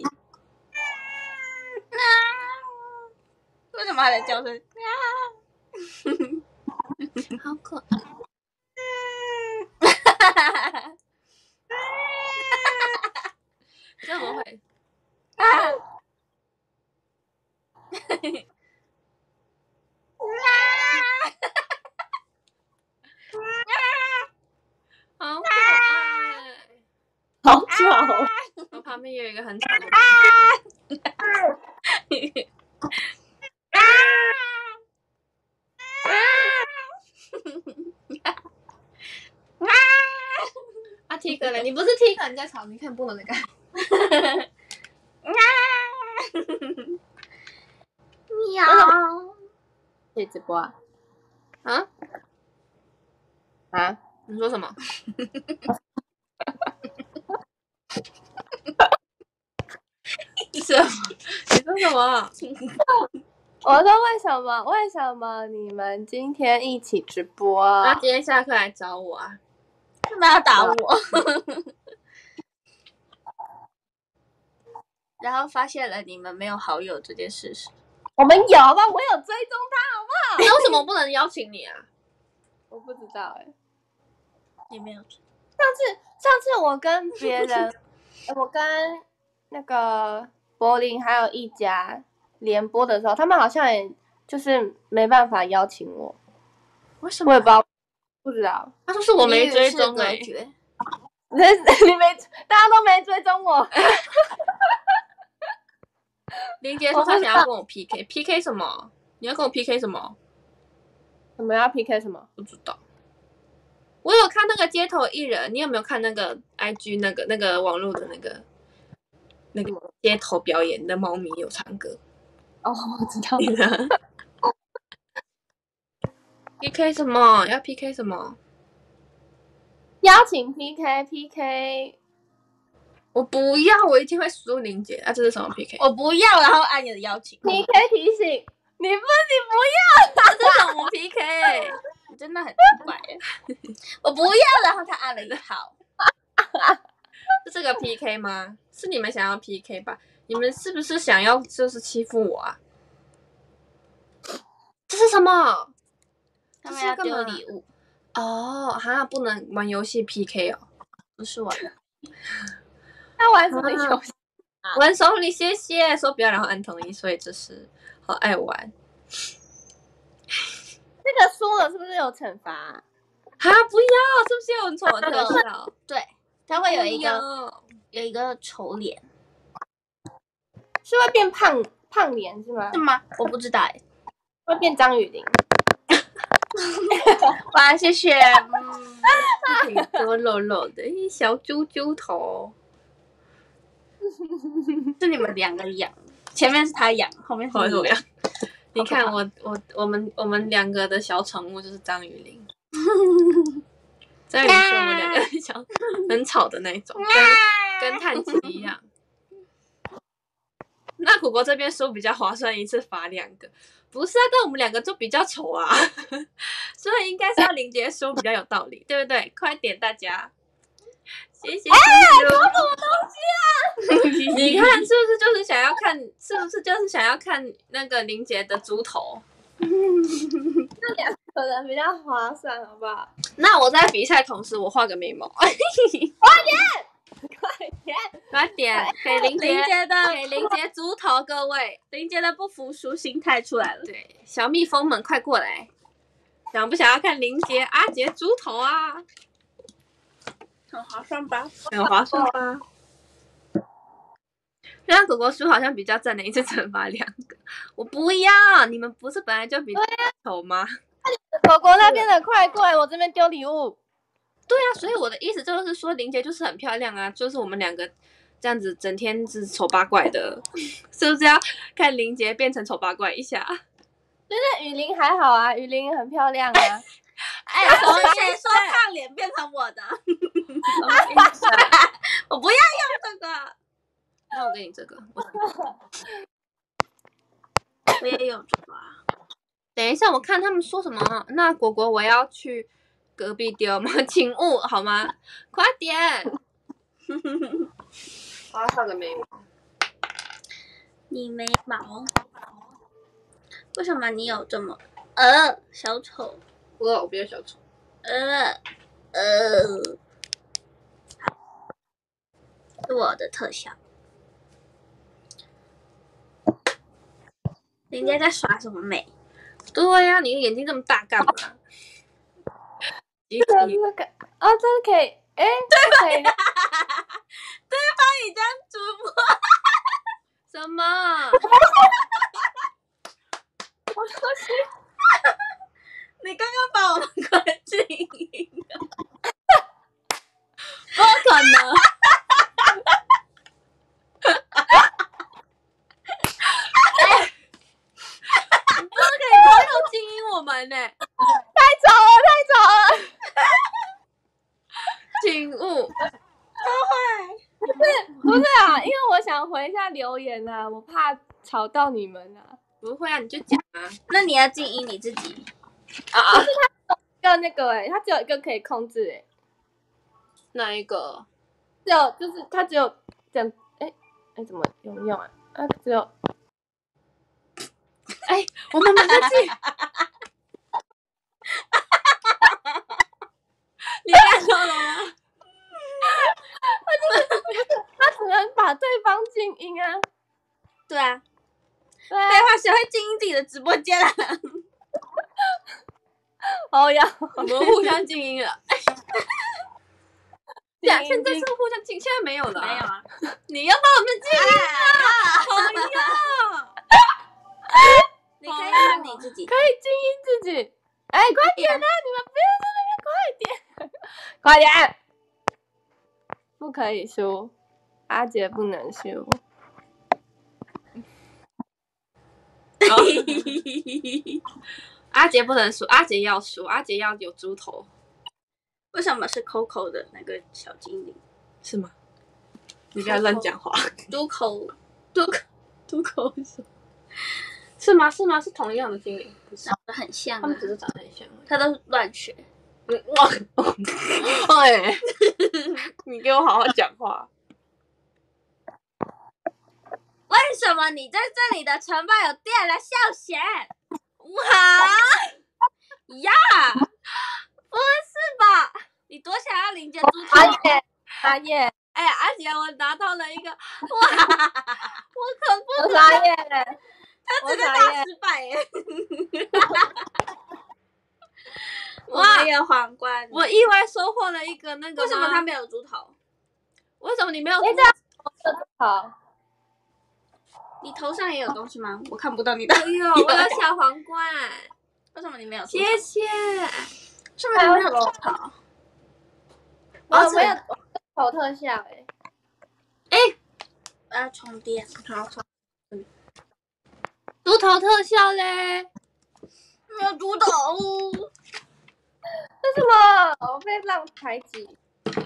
为什么还在叫声？ 好可爱。这怎么会？ 面也有一个很吵的。啊 T 哥嘞，你不是 T 哥，你在吵，你看不能干。 喵。 可以直播啊？ 啊啊？ 你说什么？什么？你说什么？ 我说为什么？为什么你们今天一起直播？ 那今天下课来找我啊？ 干嘛要打我？然后发现了你们没有好友这件事实。 我们有吧？我有追踪他，好不好？ 那为什么不能邀请你啊？ 我不知道哎、欸。 你没有。 上次上次我跟别人，我跟那个柏林还有一家联播的时候，他们好像也就是没办法邀请我。 为什么？ 我也不知道，不知道。 他说是我没追踪哎、欸。 你没，大家都没追踪我。 林杰说他想要跟我 P K，P K 什么？你要跟我 P K 什么？ 我们要 P K 什么？ 不知道。我有看那个街头艺人，你有没有看那个 I G 那个那个网络的那个那个街头表演的猫咪有唱歌？ 哦，我知道。 P K 什么？要 P K 什么？ 邀请 P K，P K。 我不要，我一定会输林杰啊！这是什么 P K？ 我不要，然后按你的邀请。 P K 提醒你不，你不要， 这是什么 P K？ 你真的很奇怪。我不要，然后他按了一好。 是这个 P K 吗？是你们想要 P K 吧？你们是不是想要就是欺负我啊？这是什么？ 他们要丢礼物。 哦，哈，不能玩游戏 P K 哦， 不是玩。 他玩什么游戏？ 啊、玩手里，谢谢。说不要，然后按同意，所以就是好爱玩。 这个输了是不是有惩罚、啊？ 啊，不要！是不是有很丑的特效？ 对，它会有一个有一个丑脸， 是会变胖胖脸是吗？ 是吗？我不知道哎、欸。 会变张雨玲。 哇，谢谢。 嗯，挺多肉肉的，小猪猪头。 是你们两个养，前面是他养，后面是我养。你看我我我们我们两个的小宠物就是张雨玲。张雨玲是我们两个的小很吵的那一种，跟跟炭治一样。那苦果这边输比较划算，一次罚两个。不是啊，但我们两个就比较丑啊，所以应该是要林杰输比较有道理，对不对？快点大家，谢谢。哎，搞什么东西啊？你看是不是就是想要看？是不是就是想要看那个林杰的猪头？ 那两个人比较划算，好不好？ 那我在比赛同时，我画个眉毛。 快点！快点！ 快点！给林杰林杰的给林杰猪头，各位， 林杰的不服输心态出来了。 对，小蜜蜂们快过来！想不想要看林杰阿杰猪头啊？ 很划算吧？ 很划算吧？让狗狗输好像比较赞的一次惩罚两个，我不要！你们不是本来就比较丑吗？ 狗狗那边的快过来，我这边丢礼物。 对啊，所以我的意思就是说，林杰就是很漂亮啊，就是我们两个这样子整天是丑八怪的，是不是要看林杰变成丑八怪一下？ 真的雨林还好啊，雨林很漂亮啊。 哎，从谁说胖脸变成我的？我不要用这个。 那我给你这个， 我也有这个啊。 等一下，我看他们说什么。那果果，我要去隔壁丢吗？请勿好吗？快点！我要画个眉毛。 你眉毛？为什么你有这么呃小丑？ 我我不要小丑。 呃呃，是我的特效。人家在耍什么美？ 对呀、啊，你的眼睛这么大干嘛？ 这个哦，这个可以，哎，这可以， 对帮你当主播。 什么？ 我说是你刚刚把我们关静音了， 不可能！你不可以偷偷静音我们呢、欸！ 太吵了，太吵了！ 请勿。 不是不是啊，因为我想回一下留言啊，我怕吵到你们啊。 不会啊，你就讲啊。 那你要静音你自己。 啊啊！ 要那个哎、欸，它只有一个可以控制哎、欸， 哪一个？ 只有就是它只有这样哎哎怎么有用啊？啊只有哎、欸，我们马上进。你看到了吗？ 它只能把对方静音啊。 对啊， 对啊， 废话，谁会静音自己的直播间啊？ 哦呀， 我们互相静音了。对啊， 静音现在是互相静，现在没有了、啊。 没有啊， 你要帮我们静音啊！好呀。 你可以让你自己可。以静音自己。哎、欸，快点啊！你们不要在那边，快点，快点，不可以输，阿杰不能输。 阿杰不能输，阿杰要输，阿杰要有猪头。 为什么是 Coco 的那个小精灵？ 是吗？你不要乱讲话。 都口，都口，都口是是吗？是吗？是同样的精灵，不是？ 长得很像、啊， 他们只是长得很像。 他都乱学。 嗯，哇，哎，你给我好好讲话。 为什么你在这里的城堡有电了，笑贤？哇呀，不是吧？你多想要林杰猪头？ 阿叶，阿叶， 哎，阿杰，我拿到了一个，哇，我可不我是阿叶， 他真的大失败耶！我们有皇冠， 我意外收获了一个那个。 为什么他没有猪头？ 为什么你没有？ 哎，这样好。 你头上也有东西吗？我看不到你的。 哎呦，我有小皇冠。 为什么你没有猪头？ 谢谢。 为什么你没有猪头？ 我没有头特效哎。 哎， 我要充电。 好，充。猪头特效嘞？ 没有猪头。 为什么我被浪排挤？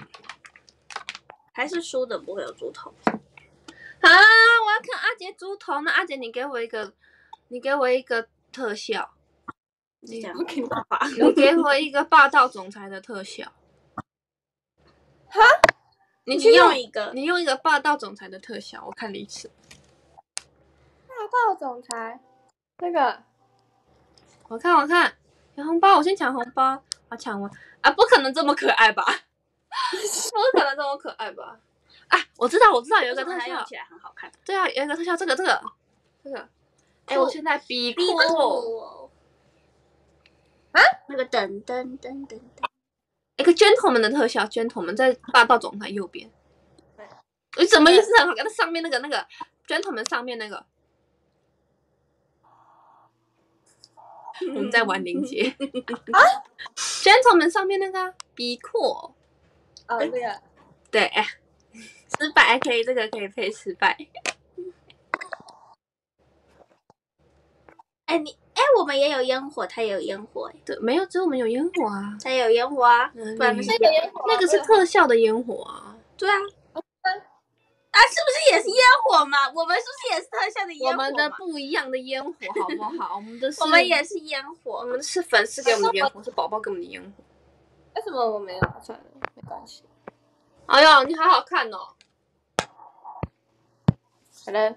还是输的不会有猪头。 啊！我要看阿杰猪头，那阿杰你给我一个，你给我一个特效， 你讲给爸爸， 你给我一个霸道总裁的特效。 哈？ 你去用一个， 你用一个霸道总裁的特效，我看了一次。 霸道总裁，那个， 我看我看，抢红包，我先抢红包，我抢完啊！不可能这么可爱吧？不可能这么可爱吧？啊，我知道，我知道有一个特效， 用起来很好看。 对啊，有一个特效，这个这个这个，哎，我现在比比酷啊， 那个噔噔噔噔噔， 一个 gentleman 的特效 ，gentleman 在霸道总裁右边。你怎么意思很好看？那上面那个那个 gentleman 上面那个，我们在玩林杰啊 ，gentleman 上面那个比酷， 哦，这个， 对，哎。失败可以，这个可以配失败。 哎，你哎，我们也有烟火，他也有烟火，哎， 对，没有，只有我们有烟火啊。 他也有烟火啊， 嗯不然不是那个是特效的烟火啊。 对啊，啊，是不是也是烟火嘛？我们是不是也是特效的烟火嘛？ 我们的不一样的烟火，好不好？我们的是， 我们也是烟火， 我们的是粉丝给我们的烟火，是宝宝给我们的烟火。 为什么我没有？算了，没关系。 哎呀，你好好看哦。 好了，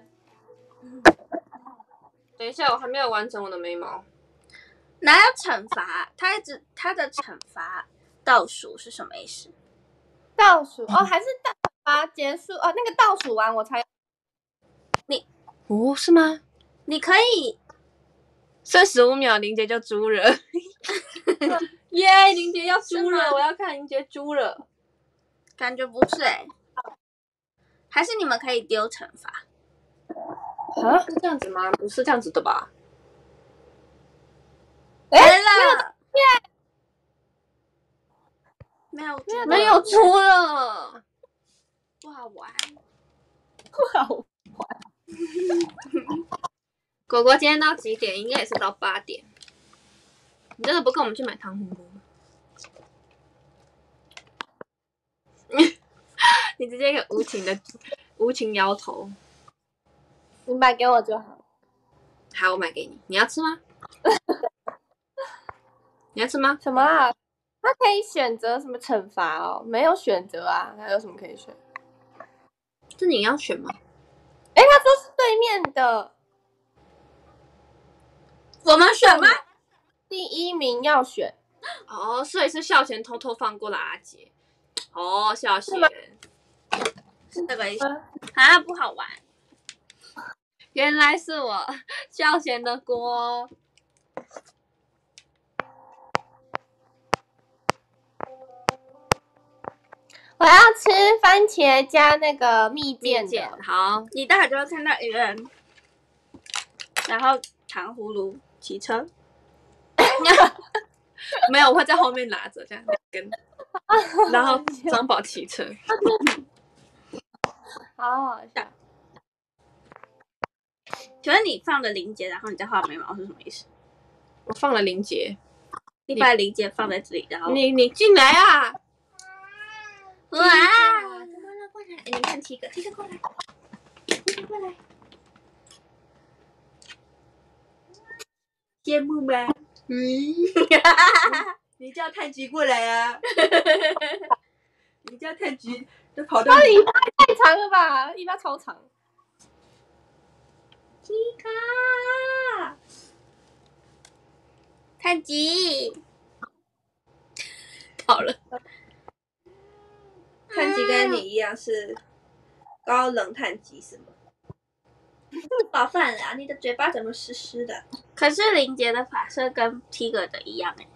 等一下，我还没有完成我的眉毛。 哪有惩罚？他一直他的惩罚倒数是什么意思？ 倒数哦，还是倒啊结束哦，那个倒数完我才你哦，是吗？ 你可以剩十五秒，林杰就猪了。耶，林杰要猪了，我要看林杰猪了。 感觉不是哎、欸， 还是你们可以丢惩罚？ 啊？ 是这样子吗？不是这样子的吧？ 哎， 来了，没有没有没有出了， 不好玩。 不好。 果果今天到几点？应该也是到八点。你真的不跟我们去买糖葫芦吗？你直接一个无情的无情摇头。 你买给我就好。 好，我买给你。你要吃吗？你要吃吗？ 什么啊？他可以选择什么惩罚哦？没有选择啊，还有什么可以选？ 是你要选吗？ 哎，他说是对面的我们选吗？ 第一名要选。 哦，所以是孝贤偷偷放过了阿杰。哦，孝贤是这个意思啊，不好玩。 原来是我孝贤的锅。 我要吃番茄加那个蜜饯的。 好， 你待会就会看到一个人，然后糖葫芦骑车。 没有，我会在后面拿着这样两根，然后张宝骑车。 好好笑。 请问你放了零节，然后你再画眉毛是什么意思？ 我放了零节， 你把零节放在这里，然后你你进来啊！ 哇，过来过来，哎，你看七个，七个过来，七个过来，羡慕吗？ 嗯，你叫太极过来啊！你叫太极都跑到他尾巴太长了吧？尾巴超长。 七个，太极跑了。 碳基跟你一样是高冷碳基是吗？饱饭了啊，你的嘴巴怎么湿湿的？ 可是林杰的发色跟 Tiger 的一样哎、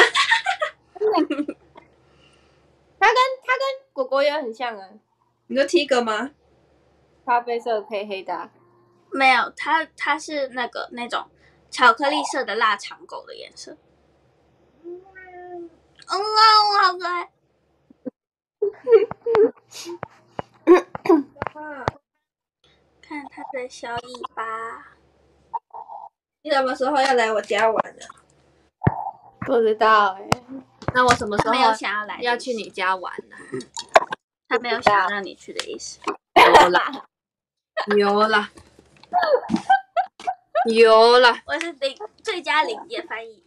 他跟他跟果果也很像啊， 你说 Tiger 吗？ 咖啡色配黑的、啊。 没有，它它是那个那种巧克力色的腊肠狗的颜色。嗯啊，好可爱。看它的小尾巴。 你什么时候要来我家玩呢？ 不知道哎、欸， 那我什么时候没有想要来的意思要去你家玩呢、 他没有想要让你去的意思。 有啦，有啦，有啦。 我是零最佳零界翻译，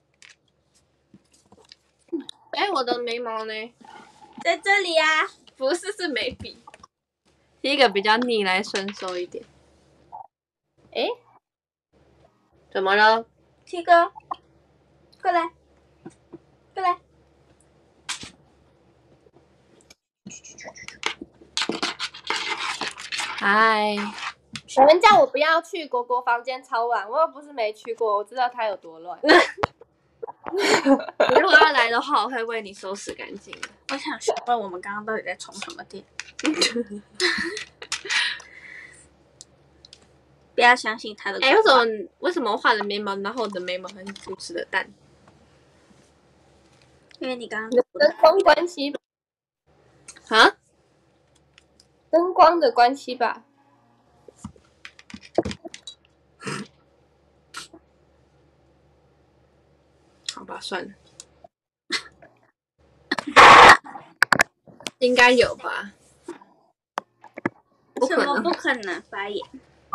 哎，我的眉毛呢？ 在这里啊。 不是，是眉笔。第一个比较逆来顺受一点。 哎、 怎么了？ 七哥，过来，过来。 嗨， 有人叫我不要去果果房间超晚，我又不是没去过，我知道他有多乱。 如果要来的话，我会为你收拾干净的。 我想询问我们刚刚到底在充什么电？不要相信他的。 哎，为什么为什么画了眉毛，然后我的眉毛很主持的淡？ 因为你刚刚灯光关系， 啊？ 灯光的关系吧。 好吧，算了。应该有吧？不什可能么不可能发言？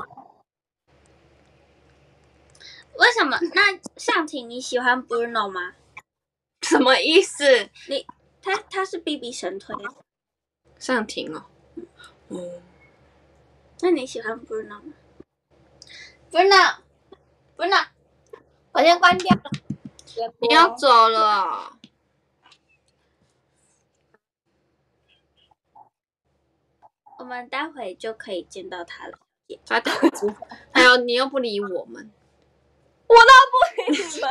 为什么？那尚婷你喜欢 Bruno 吗？ 什么意思？ 你他他是 B B 神推， 上庭哦。嗯， 那你喜欢 Bruno 吗 ？Bruno，Bruno， 我先关掉了。 你要走了。 我们待会就可以见到他了。 他打不，还有你又不理我们。 我都不理你们。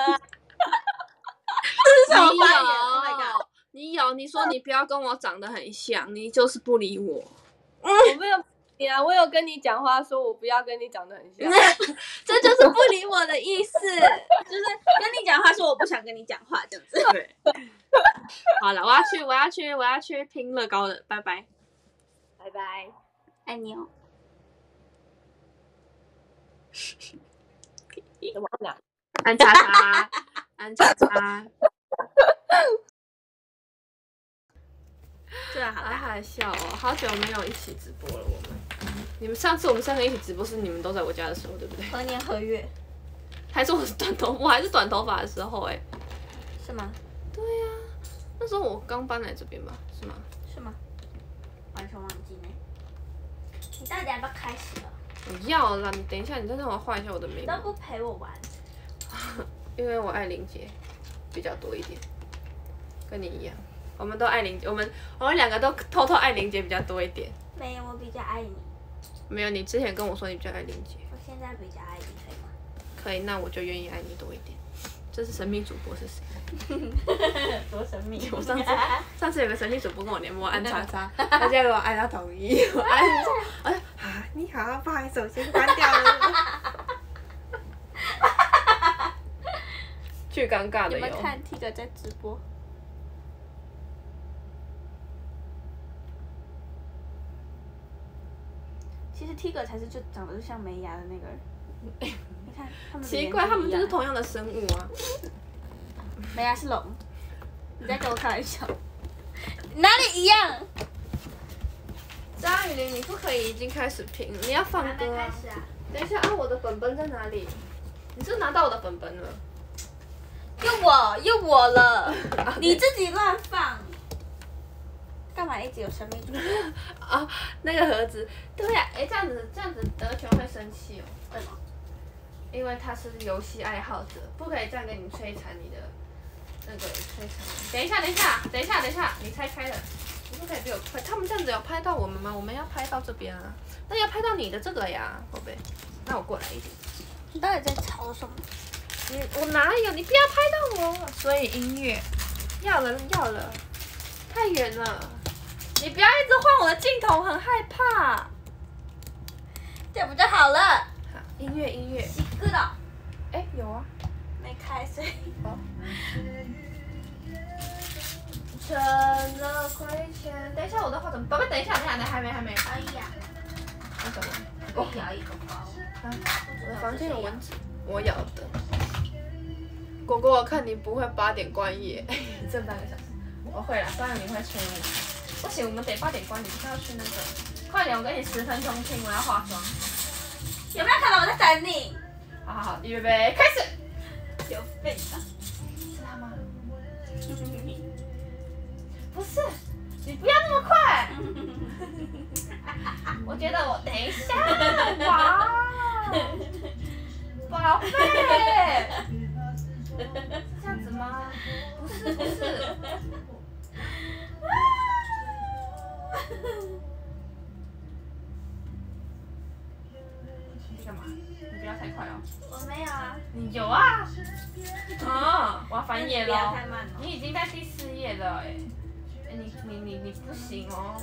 你什么发言？Oh my 有，你有，你说你不要跟我长得很像，你就是不理我。 我没有你啊，我有跟你讲话，说我不要跟你长得很像。 这就是不理我的意思，就是跟你讲话说我不想跟你讲话这样子。 对。好了，我要去，我要去，我要去拼乐高了，拜拜。 拜拜， 爱你哦。 怎么讲？ 按叉叉，按叉叉。 这好好大， 好笑哦，好久没有一起直播了，我们。你们上次我们三个一起直播是你们都在我家的时候，对不对？ 何年何月？ 还是我是短头，我还是短头发的时候哎、欸。 是吗？ 对呀、啊，那时候我刚搬来这边吧，是吗？ 是吗？完全忘记呢。你到底要不要开始了？ 不要啦，你等一下，你再让我画一下我的眉毛。 你都不陪我玩。 因为我爱玲姐比较多一点，跟你一样，我们都爱玲姐，我们我们两个都偷偷爱玲姐比较多一点。 没有，我比较爱你。 没有，你之前跟我说你比较爱玲姐。 我现在比较爱你，可以吗？ 可以，那我就愿意爱你多一点。这是神秘主播是谁？ 多神秘！ 我上次上次有个神秘主播跟我联络，按叉叉，他叫我按他同意，我按错，哎啊，你好，不好意思，我先关掉了。巨尴尬的哟。 有没有看 T 哥在直播？其实 T 哥才是就长得就像没牙的那个人。你看他们的奇怪， 眼睛他们就是一样同样的生物啊。 没牙是龙。你在跟我开玩笑？哪里一样？ 张雨玲，你不可以已经开始拼，你要放歌啊。 啊。 等一下啊，我的本本在哪里？你是不是拿到我的本本了？ 又我又我了，你自己乱放。干嘛一直有生命主义？ 啊，那个盒子，对呀、啊，哎，这样子这样子德全会生气哦。 为什么？ 因为他是游戏爱好者，不可以这样跟你摧残你的那个摧残。等一下，等一下，等一下，等一下，你拆开了，你不可以比我快。他们这样子有拍到我们吗？我们要拍到这边啊，那要拍到你的这个呀，宝贝。那我过来一点。 你到底在吵什么？ 你我哪有？你不要拍到我。所以音乐要了要了，太远了。你不要一直换我的镜头，我很害怕。 这样不就好了？ 好，音乐音乐。 几个的？ 哎，有啊。 没开，所以。 哦。成了亏欠。等一下，我的话怎么？宝贝，等一下，等一下，还没还没。 哎呀， 那什么？ 我咬一口包。 啊，我的房间有蚊子，我咬的。果果，我看你不会八点关业，这半个小时。我会啦，当然你会催我。不行，我们得八点关，你不是要去那个？快点，我给你十分钟听，我要化妆。 有没有看到我在等你？ 好好好，预备，开始。 有病啊！ 是他吗？不是，你不要那么快。我觉得我等一下，哇，宝贝，是这样子吗？不是不是。你干嘛？你不要太快哦。 我没有啊。 你有啊？哦，我要翻页不要喽。 太慢了。 你已经在第四页了哎，哎你你你你不行哦。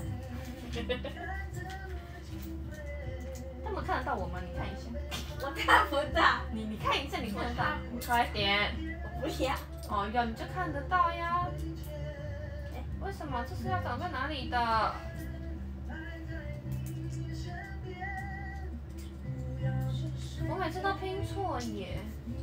他们看得到我吗？你看一下。 我看不到。 你你看一下，你看得到？快点。 我不要。 哦呀，你就看得到呀。为什么？这是要长在哪里的？我每次都拼错耶。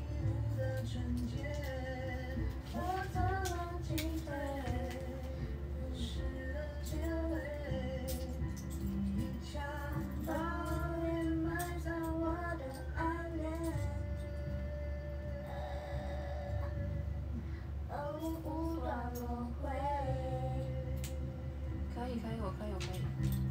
可以可以，我可以我可以。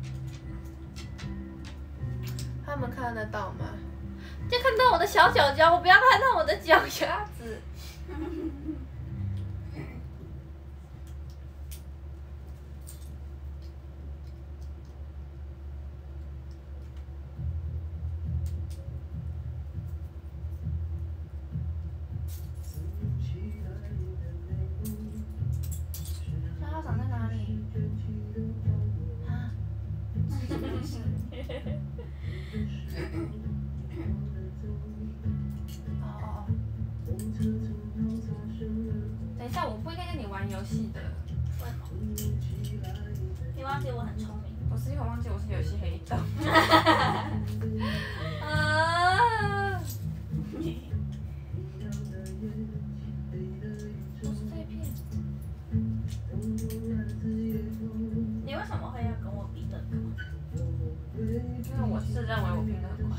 他们看得到吗？就看到我的小脚脚，我不要看到我的脚丫子。那它长在哪里？啊？ 哦哦哦。等一下，我不应该跟你玩游戏的。 为什么？你忘记我很聪明？ 不是因为我忘记我是游戏黑洞。啊！不是这一片。 你为什么会要跟我比这个？ 因为我自认为我拼得很快。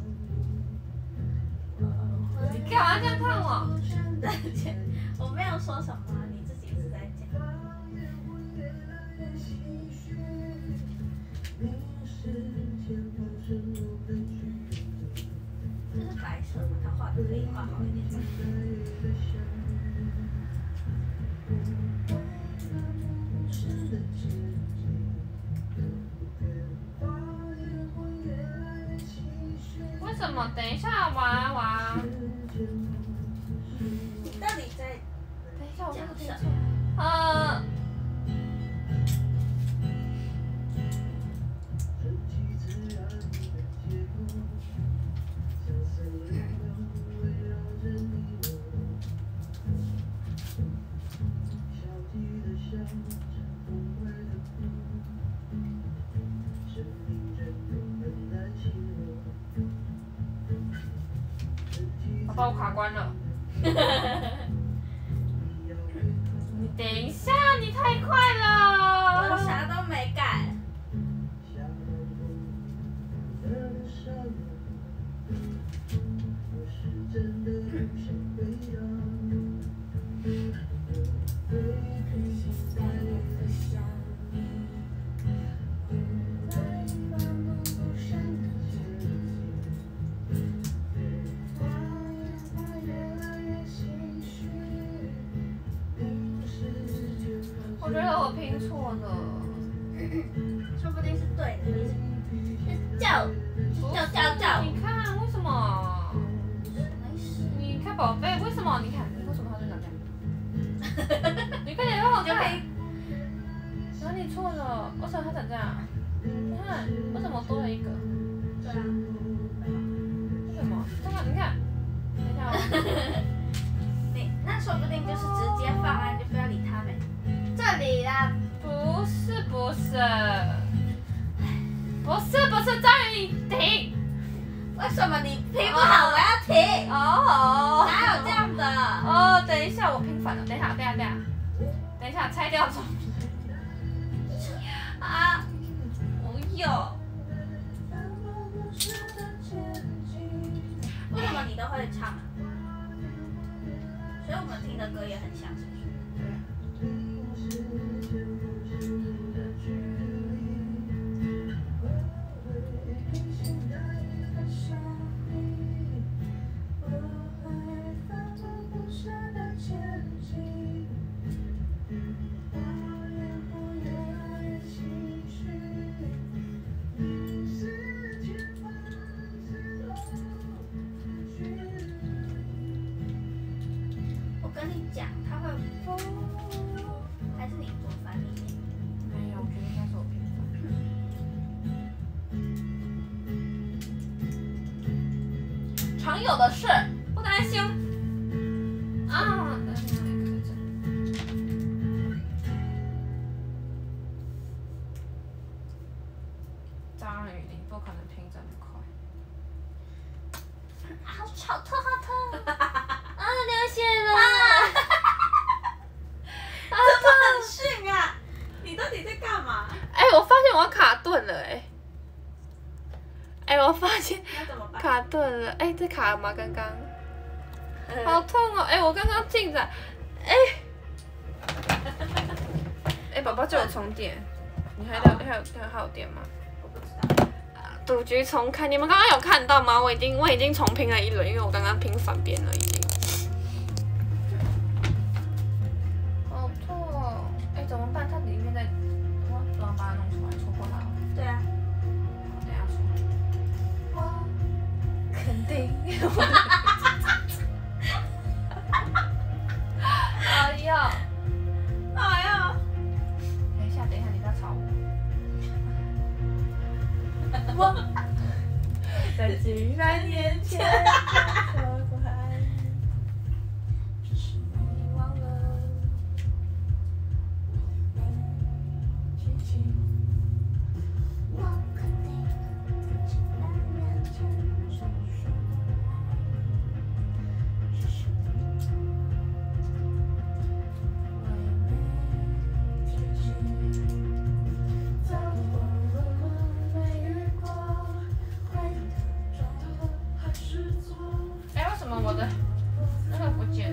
你干嘛这样看我？ 我没有说什么，你自己一直在讲。这是白色吗？他画的可以画好一点。 为什么？等一下，玩玩。 你到底在？ 等一下，我讲听什错。呃。宝宝，我卡关了。你等一下，你太快了。 我啥都没改。 我觉得我拼错了。 说不定是对的，你是叫叫叫叫。 你看为什么？ 没事。 你看宝贝，为什么？你看，为什么它就长这样？你快点让我看。哪里错了？为什么它长这样？你看，为什么多了一个？ 对啊。 为什么？这个你看，等一下哦。 你那说不定就是直接放啊，你就不要理他们。这里啦。 不是不是，不是不是，章鱼你停！ 为什么你拼不好我要停？ 哦， 哪有这样的？ 哦，等一下我拼反了，等一下等一下等一下，等一下拆掉重。啊，不要。 为什么你都会唱啊？所以我们听的歌也很像，是不是？我跟你讲，他会疯，还是你做翻译？ 没有，我觉得应该是我拼反。常有的事，不担心。啊，等一下，章鱼，你不可能拼这么快。 好吵，痛，好痛！ 啊，流血了！ 啊，怎么很逊啊？你到底在干嘛？ 哎、欸，我发现我卡顿了、欸，哎。哎、欸，我发现那怎么办？ 卡顿了，哎、欸，这卡了吗？刚刚，好痛哦！哎、欸，我刚刚进来，哎、欸，哎、欸，宝宝借我充电，你还有还有还有还有电吗？ 我不知道。 赌局重开，你们刚刚有看到吗？我已经我已经重拼了一轮，因为我刚刚拼反边了已经。好痛哦！哎、欸，怎么办？它里面在，我怎么把它弄出来？戳破它？对啊。好，等一下说。哇，肯定。哎呀！ 哎呀！ 等一下，等一下，你不要吵我。 我。 一百年前说过爱你，只是你忘了。轻轻。我肯定在几百年前就说过爱你，只是你，我也没提起。走过路过没遇过，回头转头还是错。哎，为什么我的那个不见了？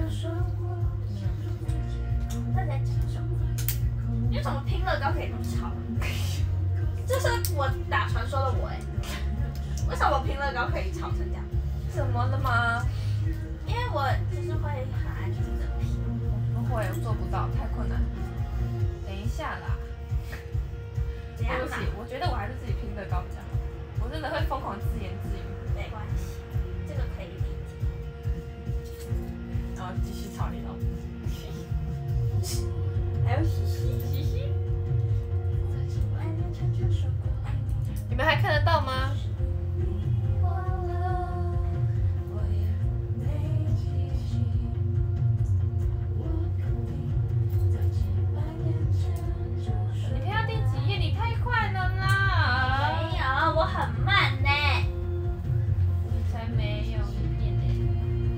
大家讲什么？你怎么拼乐高可以那么吵？这是我打传说的我哎，为什么我拼乐高可以吵成这样？ 怎么了吗？ 因为我就是会很安静的拼。 不会，我做不到，太困难。等一下啦。 怎样嘛？ 对不起，我觉得我还是自己拼乐高比较好。我真的会疯狂自言自语。 没关系，这个可以理解。 然后继续吵你喽。 还有嘻嘻嘻嘻。 你们还看得到吗？你看到第几页？你太快了啦！ 没有，我很慢呢。 你才没有一点呢。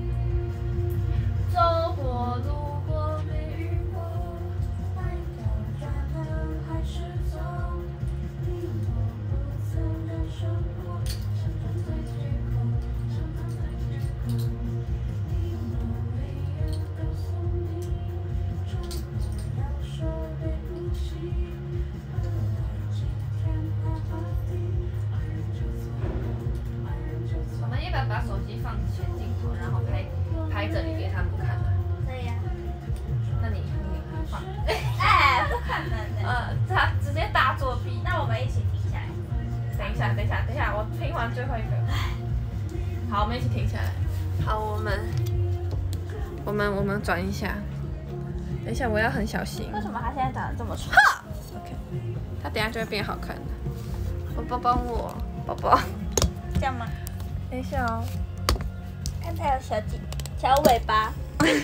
走过路过没遇过，回头转头还是走。你我不曾感受过，想装在借口，想装在借口。你我没有告诉你，装作要说对不起。后来今天他把地，爱人就错过，爱人就错过。我们要不要把手机放前镜头，然后拍拍这里给他们看呢？ 可以呀。 那你你放。 哎，不可能的。 呃，他直接大作弊。 那我们一起停下来。 等一下，等一下，等一下，我拼完最后一个。好，我们一起停下来。好，我们，我们，我们转一下。等一下，我要很小心。 为什么他现在长得这么丑？ OK， 他等一下就会变好看的。宝宝帮我，宝宝。 这样吗？ 等一下哦。 看他有小鸡小尾巴。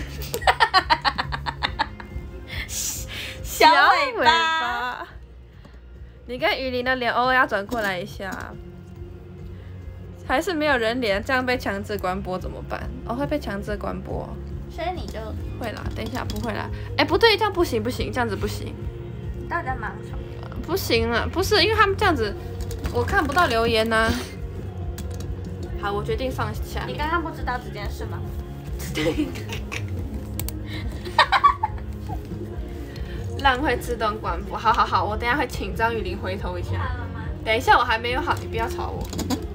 小尾巴。 你跟雨林的脸偶尔要转过来一下，还是没有人脸，这样被强制关播怎么办？哦，会被强制关播。 所以你就会啦，等一下不会啦。哎，不对，这样不行不行，这样子不行。 到底在忙什么？ 不行了，不是因为他们这样子，我看不到留言呐、啊。好，我决定放下面。 你刚刚不知道这件事吗？ 浪会自动关播，好好好，我等一下会请张雨玲回头一下。 好了吗？ 等一下，我还没有好，你不要吵我。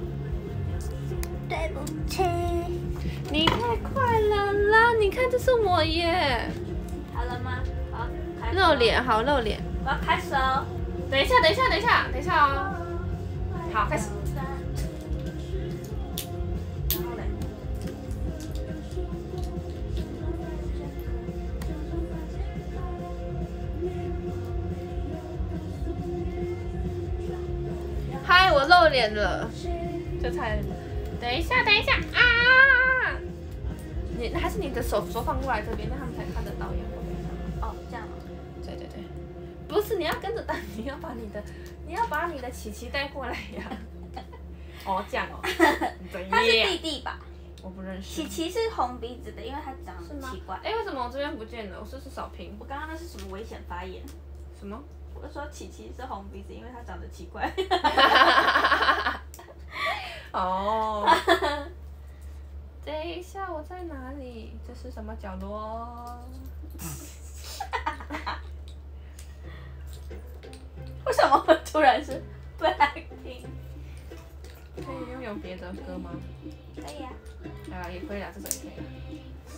对不起。 你太快了啦！你看，这是我耶。 好了吗？好，开始。 露脸，好露脸。 我要开始哦。 等一下，等一下，等一下，等一下哦。好，开始。 然后嘞？ 嗨，我露脸了。就猜。等一下，等一下啊！你还是你的手手放过来这边，那他们才看得到呀。 哦，这样。 对对对，不是你要跟着打，你要把你的，你要把你的琪琪带过来呀。哦，这样哦。 他是弟弟吧？ 我不认识。 琪琪是红鼻子的，因为他长得很奇怪。 哎，为什么我这边不见了？我是不是少拼？ 我刚刚那是什么危险发言？ 什么？ 我说琪琪是红鼻子，因为他长得奇怪。 哦。等一下，我在哪里？这是什么角落？ 为什么会突然是 Blackpink？ 可以拥有别的歌吗？ 可以啊。 啊，也可以啦，这首也可以啦。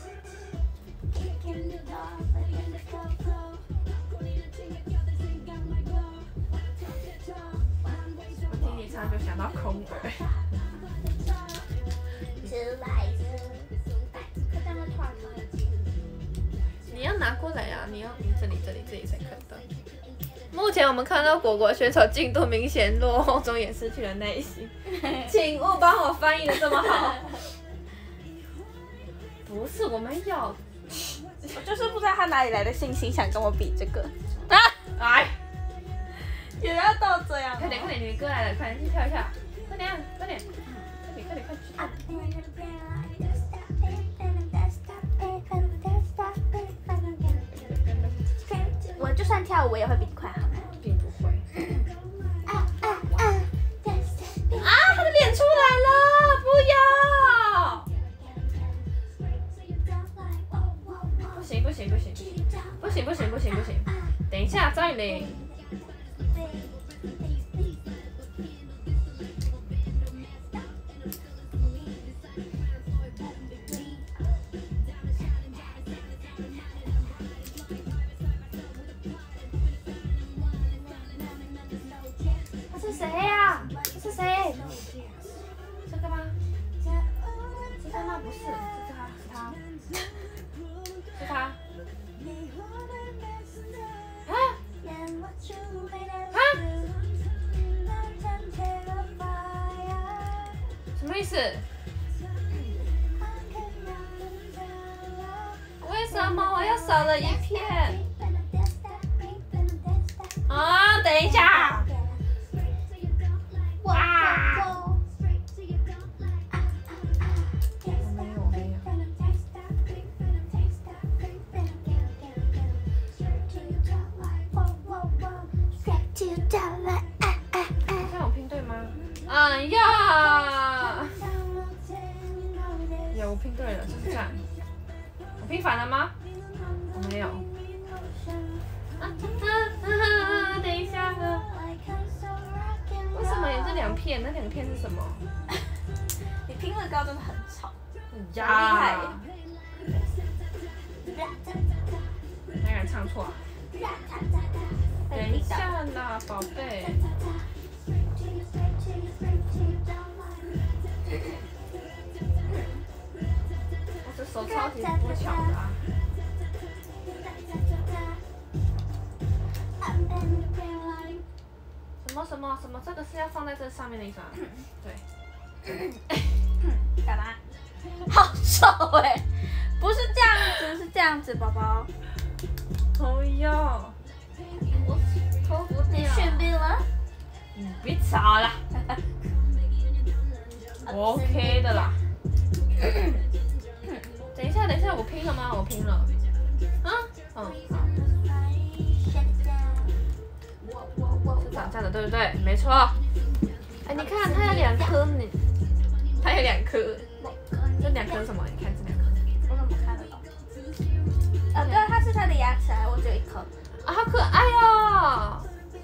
我听你唱就想到空耳。你要拿过来啊！你要你这里这里这里才看到。 目前我们看到果果选手进度明显落后中，也失去了耐心。请勿帮我翻译的这么好。不是，我没有。 我就是不知道他哪里来的信心，想跟我比这个。啊！ 哎， 也要到这样。 快点快点，你的歌来了，快点去跳一下，快点快点，快点快点快点。 我就算跳舞，我也会比你快，好吗？ 并不会。 啊啊啊！ 啊，他的脸出来了，不要！不行不行不行不行不行不行不行！等一下，张雨玲。他是谁呀？这是谁？这个吗？是他吗？不是，是他，是他，是他。啊？啊？什么意思？为什么我又少了一片？啊！等一下。哇！没有没有。这样我拼对吗？哎呀！有我拼对了，就是这样。我拼反了吗？我没有。啊啊啊！等一下。为什么有这两片？那两片是什么？ 你拼乐高真的很吵， 呀， 厉害耶！ 哪个人唱错啊？等一下啦，宝贝。我这手超级不巧的啊！什么什么什么？这个是要放在这上面的意思吗？对。 干嘛？好丑哎！不是这样子，是这样子，宝宝。 哎呦， 我脱不掉。训练了？ 你别吵了。我 OK 的啦。等一下，等一下，我拼了吗？我拼了。啊？嗯，好。是涨价的，对不对？没错。哎，你看，它有两颗，你，它有两颗。这两颗是什么？你看这两颗。 我怎么看得懂？啊，对，它是它的牙齿，我只有一颗。 啊，好可爱哦！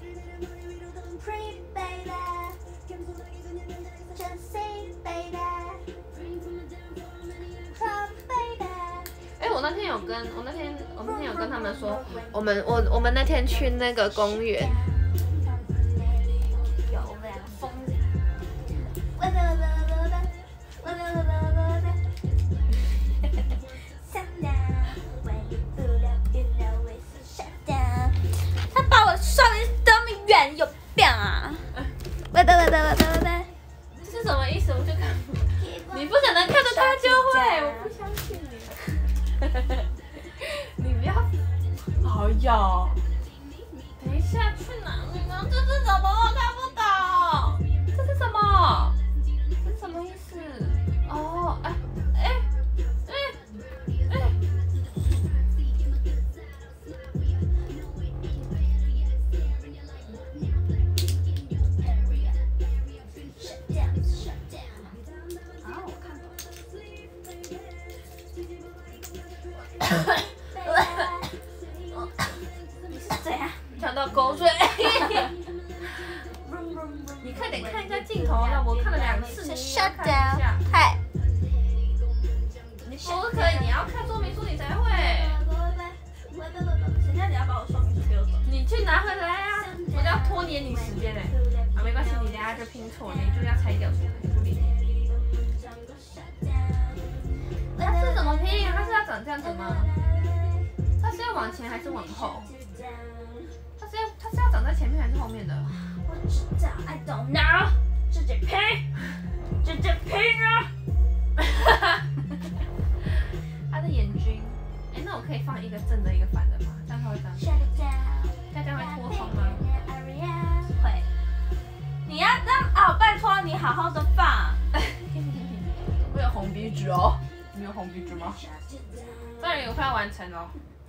哎，我那天有跟我那天我那天有跟他们说，我们我我们那天去那个公园。 有，我们两个疯子。他把我稍微这么远，有病啊！喂喂喂喂喂喂喂， 这是什么意思？我就看不，你不可能看着他就会，我不相信你。你不要，哎呀！等一下去哪里呢？这是什么？我看不懂。这是什么？这是什么意思？哦，哎哎哎哎！ 啊，我看懂。你是怎样？ 呛到口水。你快点看一下镜头，让我看了两次，你也看一下。 嗨， 你不可以，你要看说明书你才会。 谁叫你要把我说明书给我走？ 你去拿回来啊！我都要拖延你时间嘞。啊，没关系，你等下就拼错，你就要拆掉出来，不理你。它是怎么拼？它是要长这样子吗？它是要往前还是往后？它是要它是要长挡在前面还是后面的？ 我知道 ，I don't know， 自己拼，自己拼啊！ 他的眼睛，哎，那我可以放一个正的，一个反的吗？这样他会这样？这样会脱窗吗？ 会。你要让哦，拜托你好好的放。 我有红鼻子哦，你有红鼻子吗？当然有快要完成了。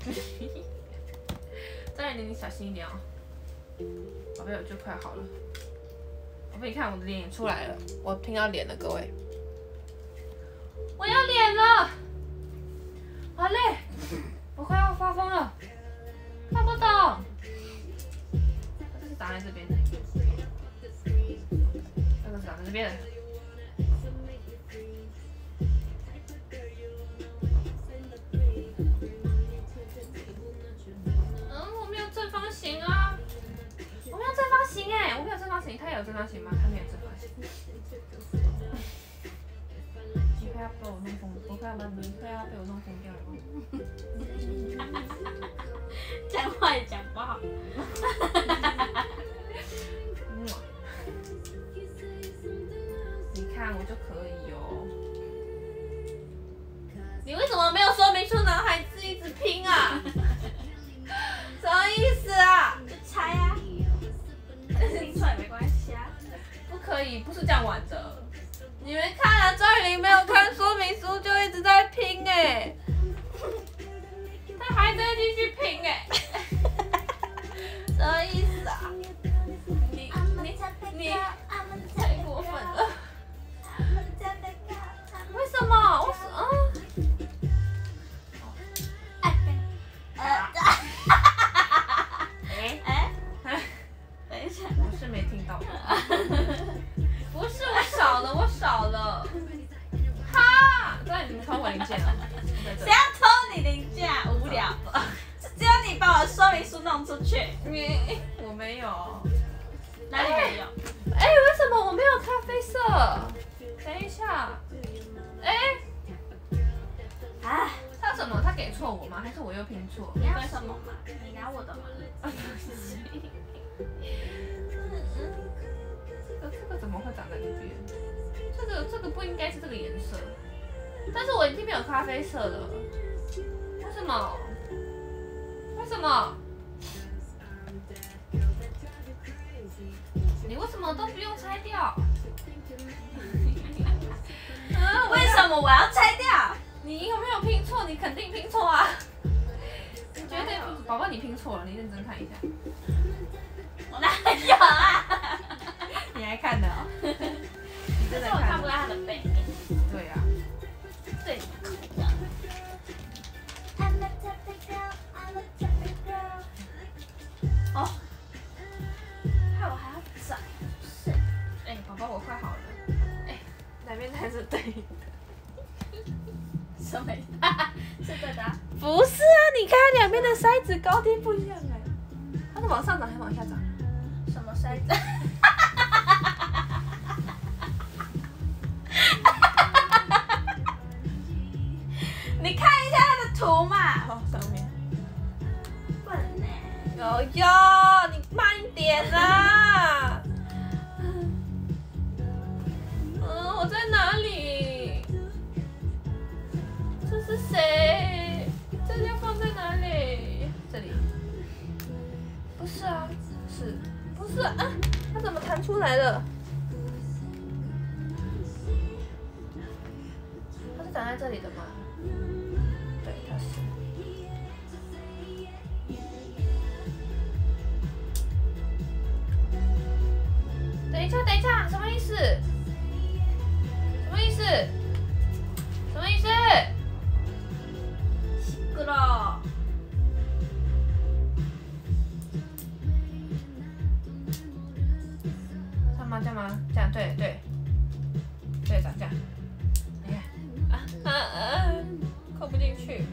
当然你小心一点哦。宝贝，我就快好了。宝贝，你看我的脸也出来了，我拼到脸了，各位。我要脸了，好累，我快要发疯了，看不懂。这是挡在这边的，这个是挡在这边的。嗯，我没有正方形啊，我没有正方形哎，我没有正方形，他有正方形吗？他没有正方形。你快要被我弄疯，我快要把你快要被我弄疯掉了。 讲话也讲不好。 你看我就可以哦。你为什么没有说明书男孩子一直拼啊？什么意思啊？ 就猜啊，拼错也没关系啊。 不可以，不是这样玩的。你们看啊，张雨玲没有看说明书就一直在拼哎、欸，他还在继续拼哎、欸，什么意思啊？你你你太过分了！为什么？我是嗯。 呃，哎哎，等一下， 我是没听到。不是我少了，我少了。哈！对，你们偷我零件了。 谁要偷你零件？无聊，只有你把我的说明书弄出去。 你我没有。 哪里没有？ 哎、欸，为什么我没有咖啡色？等一下。哎、欸。 哎， 他什么？他给错我吗？还是我又拼错？ 你要什么嘛？你拿我的嘛？ 这个这个怎么会长在这边？这个这个不应该是这个颜色，但是我已经没有咖啡色了。为什么？为什么？你为什么都不用拆掉？ 嗯，为什么我要拆掉？ 你有没有拼错？你肯定拼错啊！你绝对拼错，宝宝你拼错了，你认真看一下。 我哪有啊？ 你还看的哦？你真的可是我看不到他的背面。 对呀、啊。 对。哦，害我还要找。是。 哎，宝宝我快好了。哎，哪边才是对的？ 什么？是对的、啊。 不是啊，你看两边的筛子高低不一样哎，它是往上涨还是往下涨？ 什么筛子？你看一下它的图嘛。 好，上面。 笨呢、欸。 哟哟，你慢一点啦。嗯，我在哪里？这是谁？这要放在哪里？这里。不是啊，是，不是啊？它怎么弹出来了？它是长在这里的吗？对，它是。等一下，等一下，什么意思？什么意思？什么意思？ 咕噜。 这样吗？这样吗？这样对对，对，长这样。你看，啊啊啊，扣不进去。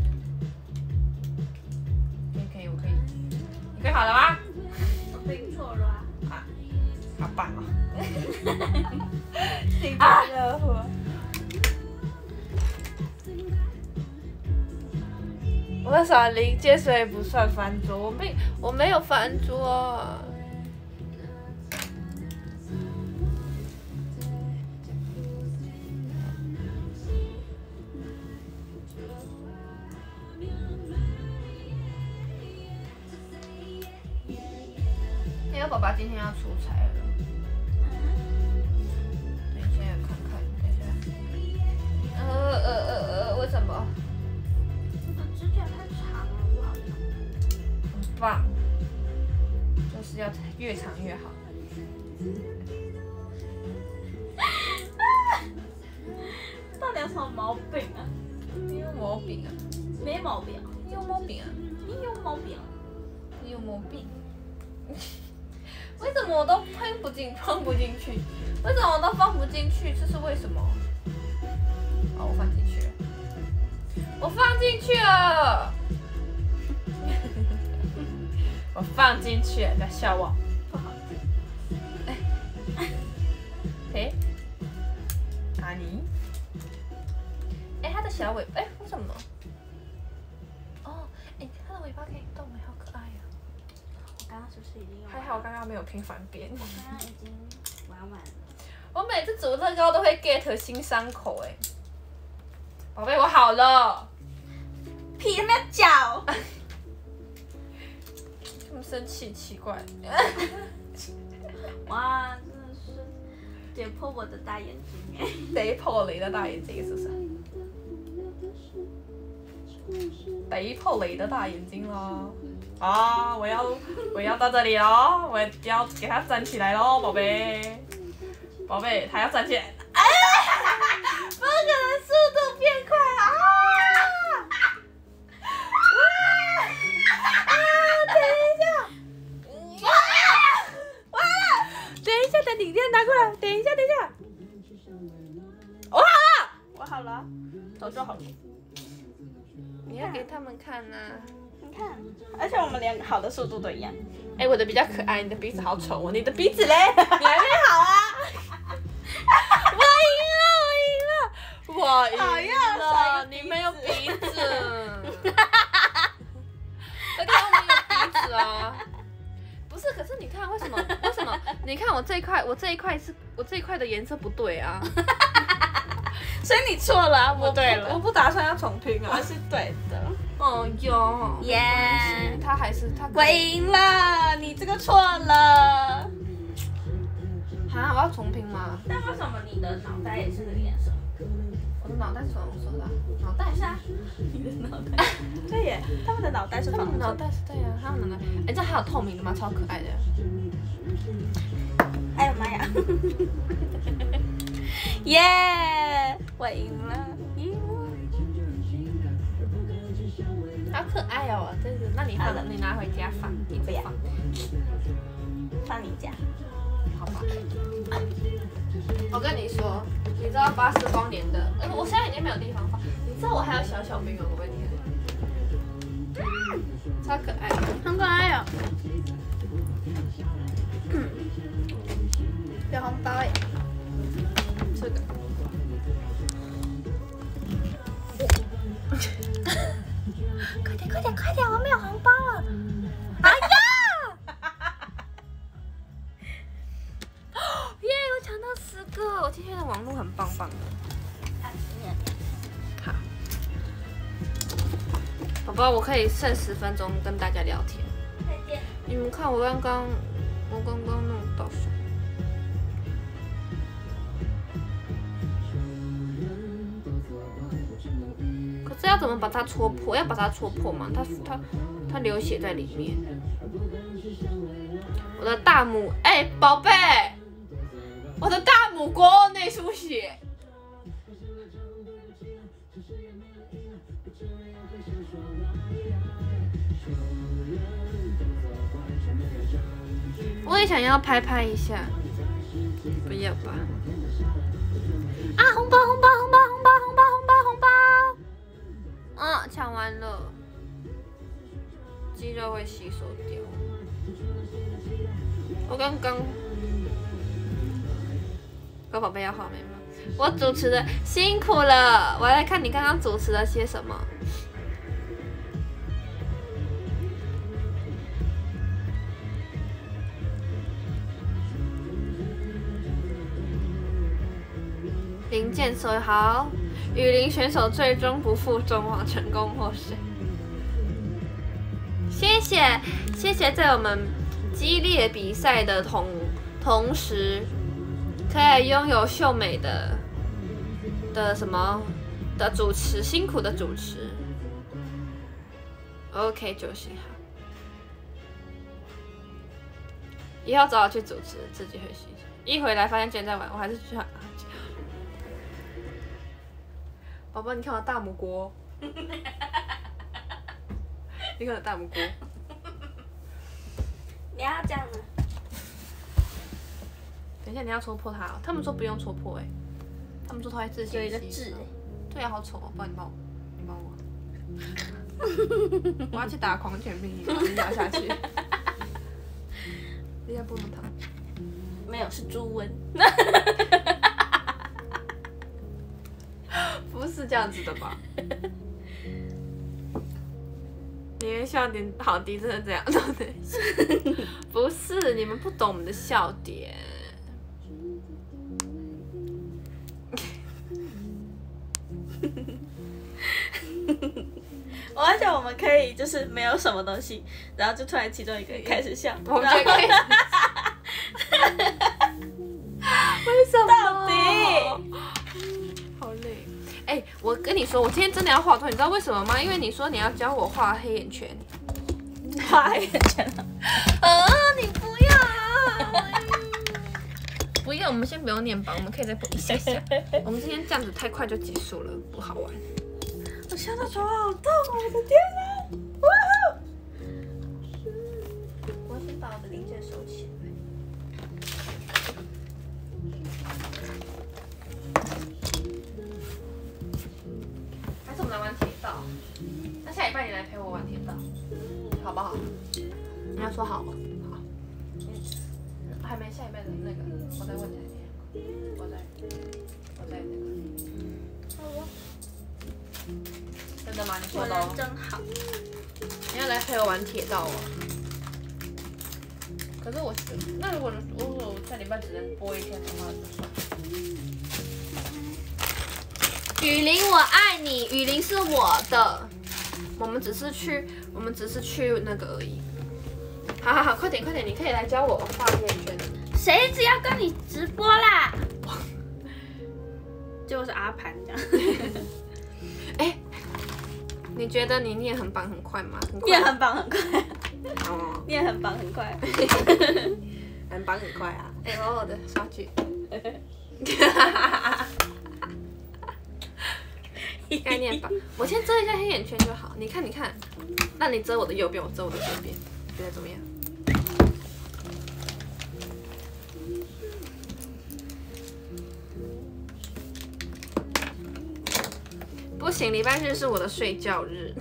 可以可以，我可以。你可以好了吗？ 我拼错了啊。 啊，好棒哦！幸灾乐祸。 为什么临界所以不算翻桌？我没我没有翻桌。因为爸爸今天要出差了。等一下看看，等一下。呃呃呃呃，为什么？ 我的指甲太长了，不好用。 很棒，就是要越长越好。 到底有什么毛病啊？ 你有毛病啊！ 没毛病。 你有毛病啊！ 你有毛病。 你有毛病。为什么我都喷不进，放不进去？为什么我都放不进去？这是为什么？好，我放进去了。我放进去了。我放进去了，在笑我。 不好。 哎，哎，阿尼。哎，它的小尾巴，哎，为什么？哦，哎，它的尾巴可以动，哎，好可爱呀、 我刚刚是不是已经用？ 还好我刚刚没有听反边。 我刚刚已经玩完了。 我每次煮乐高都会 get 新伤口哎、欸，宝贝，我好了。 屁他妈脚！ 这么生气，奇怪。 哇，真的是点破我的大眼睛哎！ 逮破你的大眼睛是不是？逮破你的大眼睛咯！啊，我要我要到这里咯，我要给它站起来咯，宝贝。宝贝，它要站起来。哎呀！不可能，速度变快啊！啊！等一下！哇！完了！等一下，等你电拿过来。等一下，等一下。我好了， 我好了，早就好了。 你要给他们看呐、啊。 你看，而且我们连好的速度都一样。 哎、欸，我的比较可爱，你的鼻子好丑哦。你的鼻子嘞？你还没好啊！我赢了，我赢了，我赢了！你没有鼻子。这个我没有鼻子啊。不是，可是你看，为什么？为什么？你看我这一块，我这一块是我这一块的颜色不对啊。 所以你错了，不对了。 我不打算要重拼啊。 我是对的。 哦哟， 耶！ 他还是他。 我赢了，你这个错了。 啊，我要重拼吗？ 但为什么你的脑袋也是那个颜色？ 我的脑袋是粉红色的、啊。脑袋是啊。 你的脑袋。对耶，他们的脑袋是粉红色。 脑袋是对呀、啊，他们脑袋。哎，这还有透明的吗？超可爱的。 哎呀妈呀！耶！ yeah, 我赢了，赢了。 好可爱哦，这个，那你放，你拿回家放，一直放。 放你家。 好吧。我跟你说，你知道巴斯光年的，呃，我现在已经没有地方放。你知道我还有小小兵哦，我问你。超可爱的， 很可爱哦。嗯。有红包哎。这个。快点快点快点！我没有红包了！哎呀！ 耶！我抢到十个！我今天的网络很棒棒的。好，宝宝，我可以剩十分钟跟大家聊天。 再见。 你们看我刚刚，我刚刚弄到什么？这要怎么把它戳破？要把它戳破吗？它它它流血在里面。我的大拇，哎、欸，宝贝，我的大拇国内出血。我也想要拍拍一下，不要吧？啊！红包红包红包红包红包红包红包！嗯，抢完了，肌肉会吸收掉。我刚刚，乖宝贝要画眉毛。我主持的辛苦了，我来看你刚刚主持了些什么。 林建设好，雨林选手最终不负众望，成功获胜。谢谢谢谢，在我们激烈比赛的同同时，可以拥有秀美的的什么的主持，辛苦的主持。OK 就行好。以后找我去主持，自己会欣赏。一回来发现今天在玩，我还是去喊阿姐。宝宝，你看我大拇哥，你看我大拇哥。 你要这样吗？ 等一下你要戳破它哦，他们说不用戳破哎、欸，他们说它会自行有一个吸痣哎。 对啊，好丑哦！不然你帮我，你帮我。我要去打狂犬病，把你咬下去。你要不能疼。 没有，是猪瘟。 不是这样子的吧？你的笑点好低，真的这样对不对？不是，你们不懂我们的笑点。 我而且我们可以就是没有什么东西，然后就突然其中一个人开始笑， 我们就可以。为什么？ 到底？ 好累。哎、欸，我跟你说，我今天真的要画图，你知道为什么吗？因为你说你要教我画黑眼圈。 画黑眼圈了？ 啊，你不要啊！不要，我们先不用念吧，我们可以再补一下下。我们今天这样子太快就结束了，不好玩。 我笑到手好痛，我的天啊！哇！我先把我的零件收起来。 还是我们来玩铁道？那下礼拜你来陪我玩铁道，好不好？你要说好吗？好。还没下礼拜的那个，我再问一下你。我再，我再那个。 好啊。 真的吗？你说果的、哦。 然真好。 你要来陪我玩铁道哦。可是我，那如果如果我下礼拜只能播一天的话，就算。雨林，我爱你。雨林是我的，我们只是去，我们只是去那个而已。好好好，快点快点，你可以来教我画黑眼圈。 谁一直要跟你直播啦？结果是阿盘这样。 哎、欸，你觉得你念很棒很快吗？很快念很棒很快。 哦， 念很棒很快。 很棒很快啊！哎、欸，我的刷具。概念吧，我先遮一下黑眼圈就好。你看，你看，那你遮我的右边，我遮我的左边，觉得怎么样？不行，礼拜日是我的睡觉日。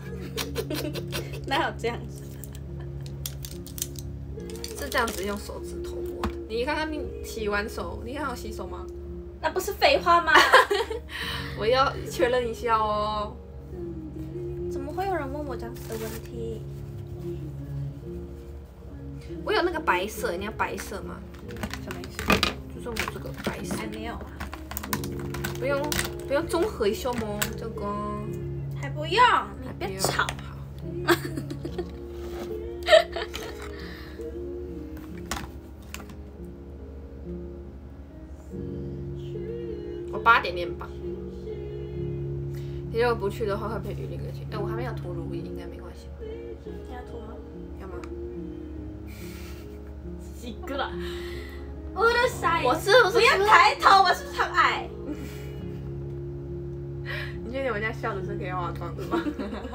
哪有这样子？ 是这样子用手指头摸的。你刚刚你洗完手，你还有洗手吗？ 那不是废话吗？ 我要确认一下哦。 怎么会有人问我这样子的问题？ 我有那个白色，你要白色吗？ 什么意思？ 就是我这个白色。 还没有啊。 不用，不用综合一下吗？这个还不用，你别吵。 我八点练吧。你如果不去的话，会陪雨林一起。哎，我还没有涂乳液，应该没关系吧？ 你要涂吗？ 要吗？ 几个了？我的傻眼！ 我是不是不要抬头，我是不是很矮？ 你确定我这样笑的是可以化妆的吗？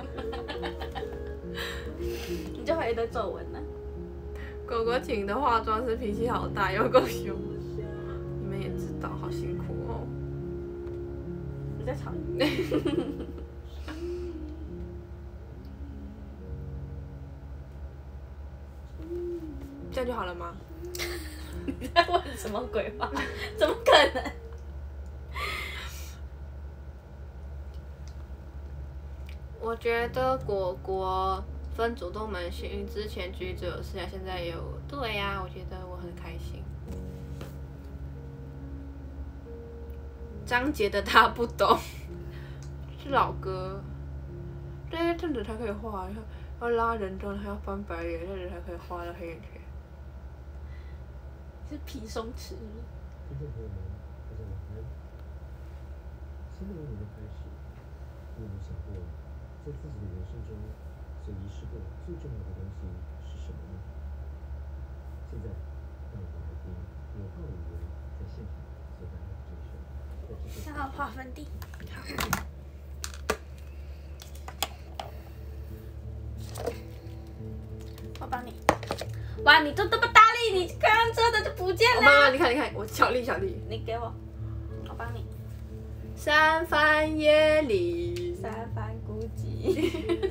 你就会一堆皱纹呢。 狗狗请的化妆师脾气好大，又够凶。你们也知道，好辛苦哦。 你在吵？ 这样就好了吗？ 你在问什么鬼话？怎么可能？ 我觉得果果分组都蛮幸运，之前橘子有事啊，现在也有。对呀、啊，我觉得我很开心。 张杰的他不懂，是老歌。这些这样子才可以画，要拉人中还要翻白眼，这样子才可以画到黑眼圈。 是皮松弛。 听众朋友们，大家晚安。新的一年的开始，你有没有想过，在自己的人生中，最遗失的、最重要的东西是什么呢？现在，让我们来听有道理人在现场所带来的这首。 想要画粉底。我帮你。哇，你都这么大力，你刚刚遮的就不见了。 妈妈，你看，你看，我小力小力。 你给我，我帮你。 三番夜里， 三番孤寂。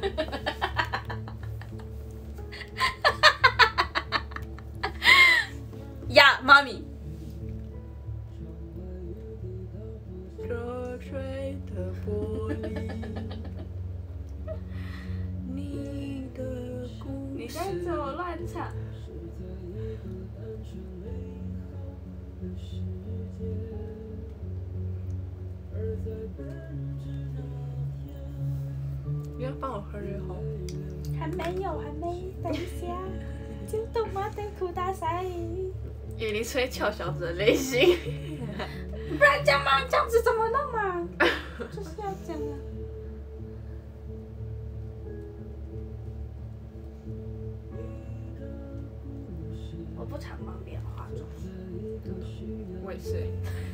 呀，妈咪。 热吹的玻璃，你的故事。 你在怎么乱唱？ 你要帮我喝热红。 还没有，还没，等一下。就懂吗？得苦大赛。 以为你吹翘小子的类型。 不然讲嘛，这样子怎么弄嘛？就是要讲啊。我不常帮别人化妆。 我也是。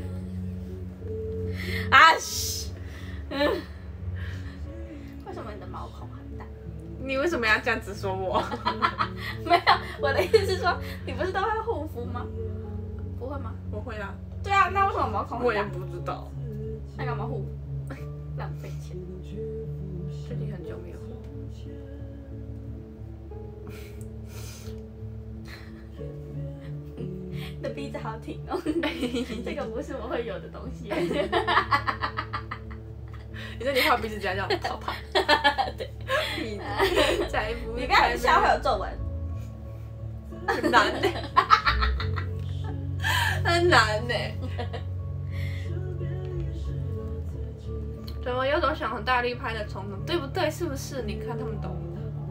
啊嘘。嗯。为什么你的毛孔很大？ 你为什么要这样子说我？ 没有，我的意思是说，你不是都会护肤吗？不会吗？ 我会啊。 对啊，那为什么毛孔很大？ 我也不知道。 那干嘛护？浪费钱。 最近很久没有护。 你的鼻子好挺哦，这个不是我会有的东西。 你说你画鼻子夹这样超胖。 对。 鼻子才不。 你不要笑会有皱纹。 很难呢。很难呢。怎么有种想很大力拍的冲动，对不对？是不是？你看他们懂。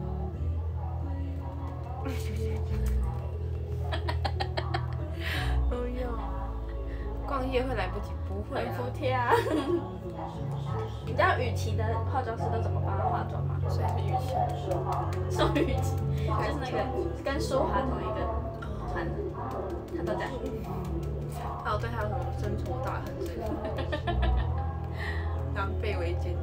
哎呀，逛夜会来不及，不会很啦。 服帖啊！你知道雨琦的化妆师都怎么帮她化妆吗？ 谁是雨琦？ 什么雨琦？就是那个跟舒华同一个团的，他都这样。 还有对他有什么深仇大恨之类的？狼狈为奸。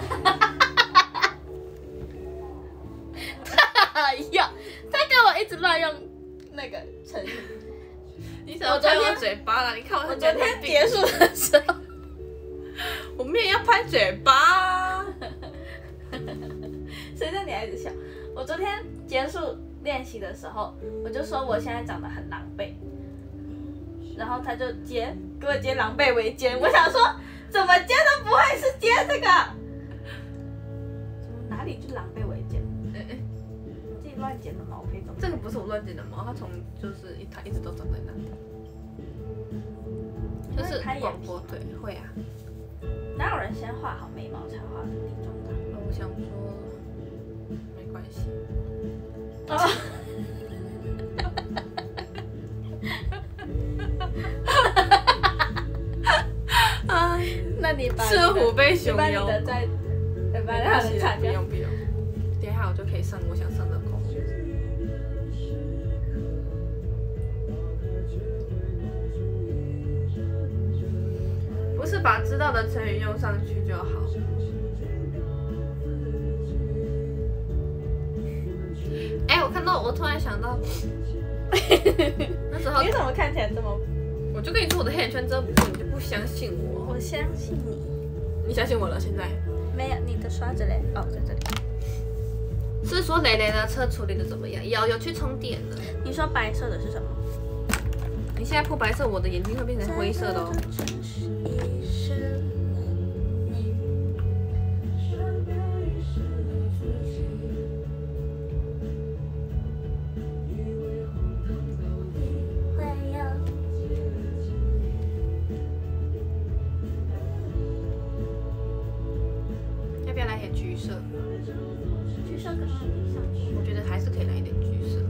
哎呀，他给我一直乱用那个成语。 你怎么拍我嘴巴了？你看我我昨天结束的时候， 我们也要拍嘴巴。 谁叫你还一直笑？我昨天结束练习的时候，我就说我现在长得很狼狈，然后他就接给我接狼狈为奸，我想说怎么接都不会是接这个，哪里就狼狈为奸？你自己乱剪的毛可以怎么？ 这个不是我乱剪的毛，它从就是一它一直都长在那里。就是广播对会啊。 哪有人先画好眉毛才画地中海？ 我想说，没关系。 哦。 啊， 那你把赤虎被熊把你咬。 的再再把它的擦不掉。 用不用，等一下我就可以上我想上的口。不是把知道的成语用上去就好。哎、我看到，我突然想到，那时候你怎么看起来这么？ 我就跟你说我的黑眼圈遮不住，你就不相信我。 我相信你。 你相信我了？现在没有，你的刷子嘞？哦，在这里。 是说蕾蕾的车处理的怎么样？有有去充电了。 你说白色的是什么？ 你现在铺白色，我的眼睛会变成灰色的哦。 橘色， 橘色可能上去。 我觉得还是可以来一点橘色。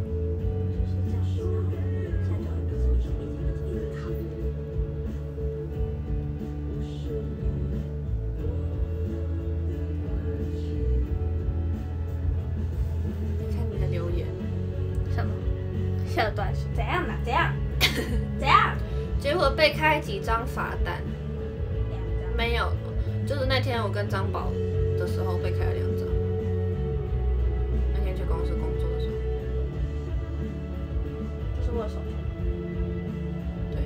看你的留言， 什么？小短是怎样的？怎样？怎样？ 结果被开几张罚单？没有，就是那天我跟张宝的时候被开了两张。那天去公司工作的时候， 这是我手机。 对，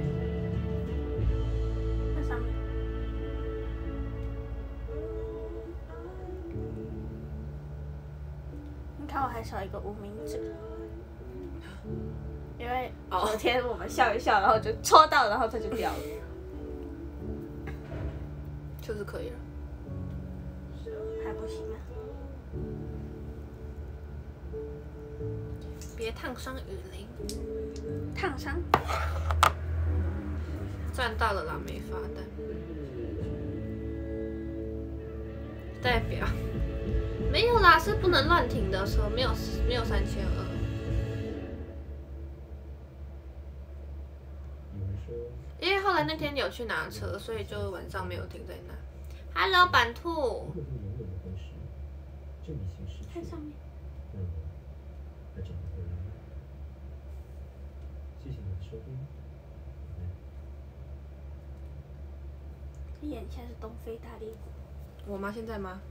那上面。你看我还少一个无名指，因为昨天我们笑一笑，然后就戳到，然后它就掉了。 就是可以了。 还不行啊。 别烫伤雨林， 烫伤。 赚到了啦，没罚单。代表没有啦，是不能乱停的车，没有没有三千二。因为后来那天有去拿车，所以就晚上没有停在那。Hello， 板兔。 看上面。 让我来找回来。谢谢你的收听。 你眼前是东非大裂谷。 我吗？现在吗？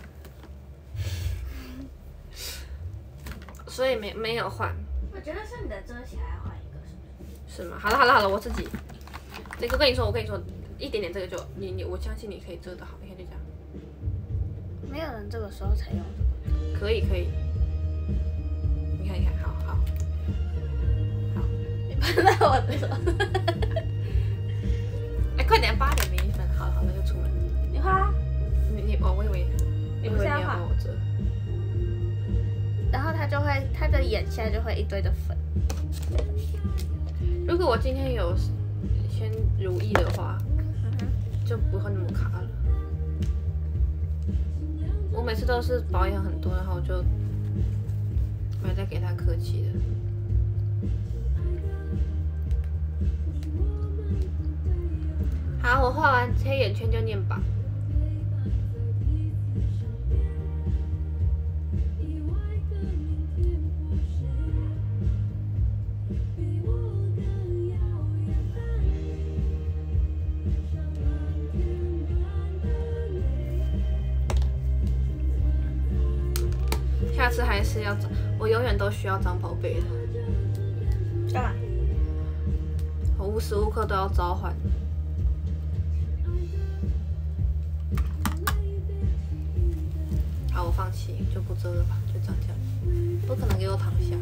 所以没没有换。 我觉得是你的遮起来要换一个，是不是？ 是吗？好了好了好了，我自己。这个跟你说，我跟你说，一点点这个就你你，我相信你可以遮得好，你看就这样。 没有人这个时候才用这个。 可以可以。你看你看，好好好。 你喷在我的手。 哎，快点，八点零一分，好了好了，就出门。 你画。 你你哦，我以为你我以为你要帮我遮。 然后它就会，它的眼下就会一堆的粉。 如果我今天有先如意的话， 嗯、 就不会那么卡了。我每次都是保养很多，然后就回来再给他客气的。好，我画完黑眼圈就念吧。下次还是要找，我永远都需要张宝贝的。 干嘛？ 我无时无刻都要召唤。好，我放弃，就不遮了吧，就长这样，不可能给我躺下。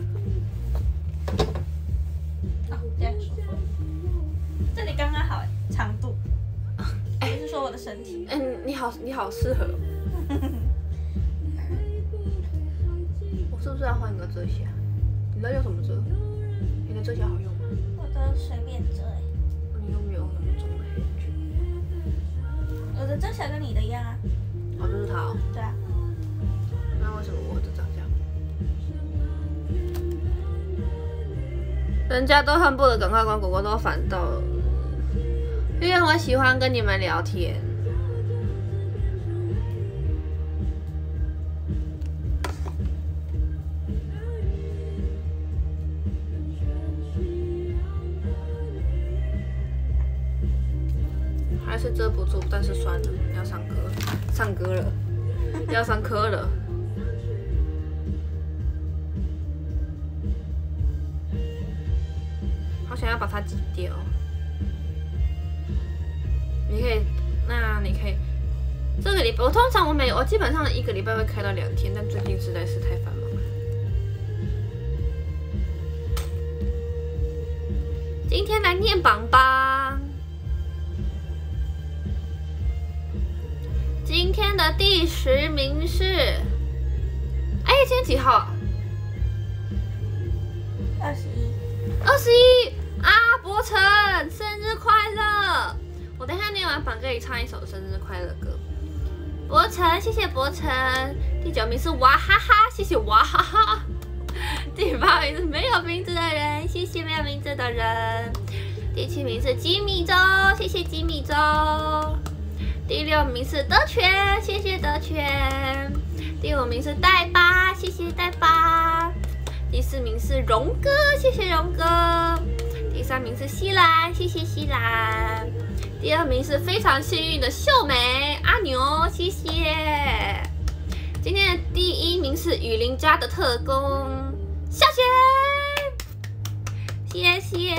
啊，这样舒服。这里刚刚好，长度。哎，是说我的身体。 嗯，你好，你好适合。我是不是要换一个遮瑕？你在用什么遮？你的遮瑕好用吗？ 我的随便遮哎。 你又没有那么重的黑眼圈。 我的遮瑕跟你的一样啊。 哦，就是它哦。 对啊。 那为什么我的长这样？人家都恨不得赶快关狗狗，都烦到了。因为我喜欢跟你们聊天。还是遮不住，但是算了，要上课，上歌了，要上课了。好想要把它挤掉。你可以，那你可以，这个礼拜我通常我每我基本上一个礼拜会开到两天，但最近实在是太繁忙了。今天来念榜吧。今天的第十名是，哎，今天几号？ 二十一。 二十一啊，博成，生日快乐！我等一下念完榜给你唱一首生日快乐歌。 博成，谢谢博成。第九名是娃哈哈，谢谢娃哈哈。第八名是没有名字的人，谢谢没有名字的人。第七名是吉米周，谢谢吉米周。第六名是德全，谢谢德全。第五名是戴巴，谢谢戴巴。第四名是荣哥，谢谢荣哥。第三名是西兰，谢谢西兰。第二名是非常幸运的秀美阿牛，谢谢。今天的第一名是雨林家的特工小雪，谢谢。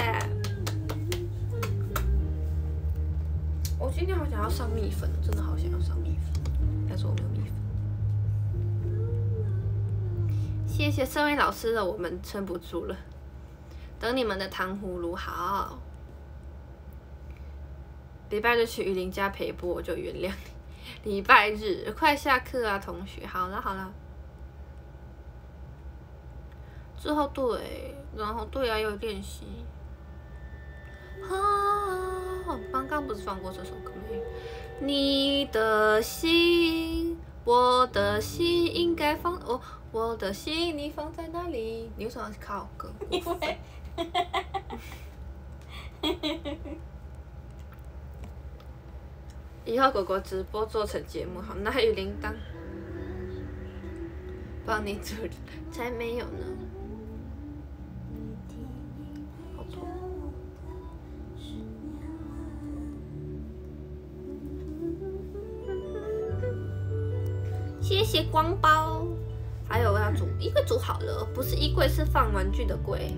我今天好想要上蜜粉，真的好想要上蜜粉，但是我没有蜜粉。谢谢身为老师的我们撑不住了，等你们的糖葫芦好。礼拜日去雨林家陪播，我就原谅你。礼拜日快下课啊，同学。好了好了。之后对，然后对啊，有练习。啊，刚刚不是放过这首歌没？你的心，我的心应该放哦，我的心你放在哪里？你为什么要靠歌？ 因为。 以后狗狗直播做成节目好，那还有铃铛，帮你处理，才没有呢。好痛！谢谢光包，还有我要煮衣柜煮好了，不是衣柜是放玩具的柜。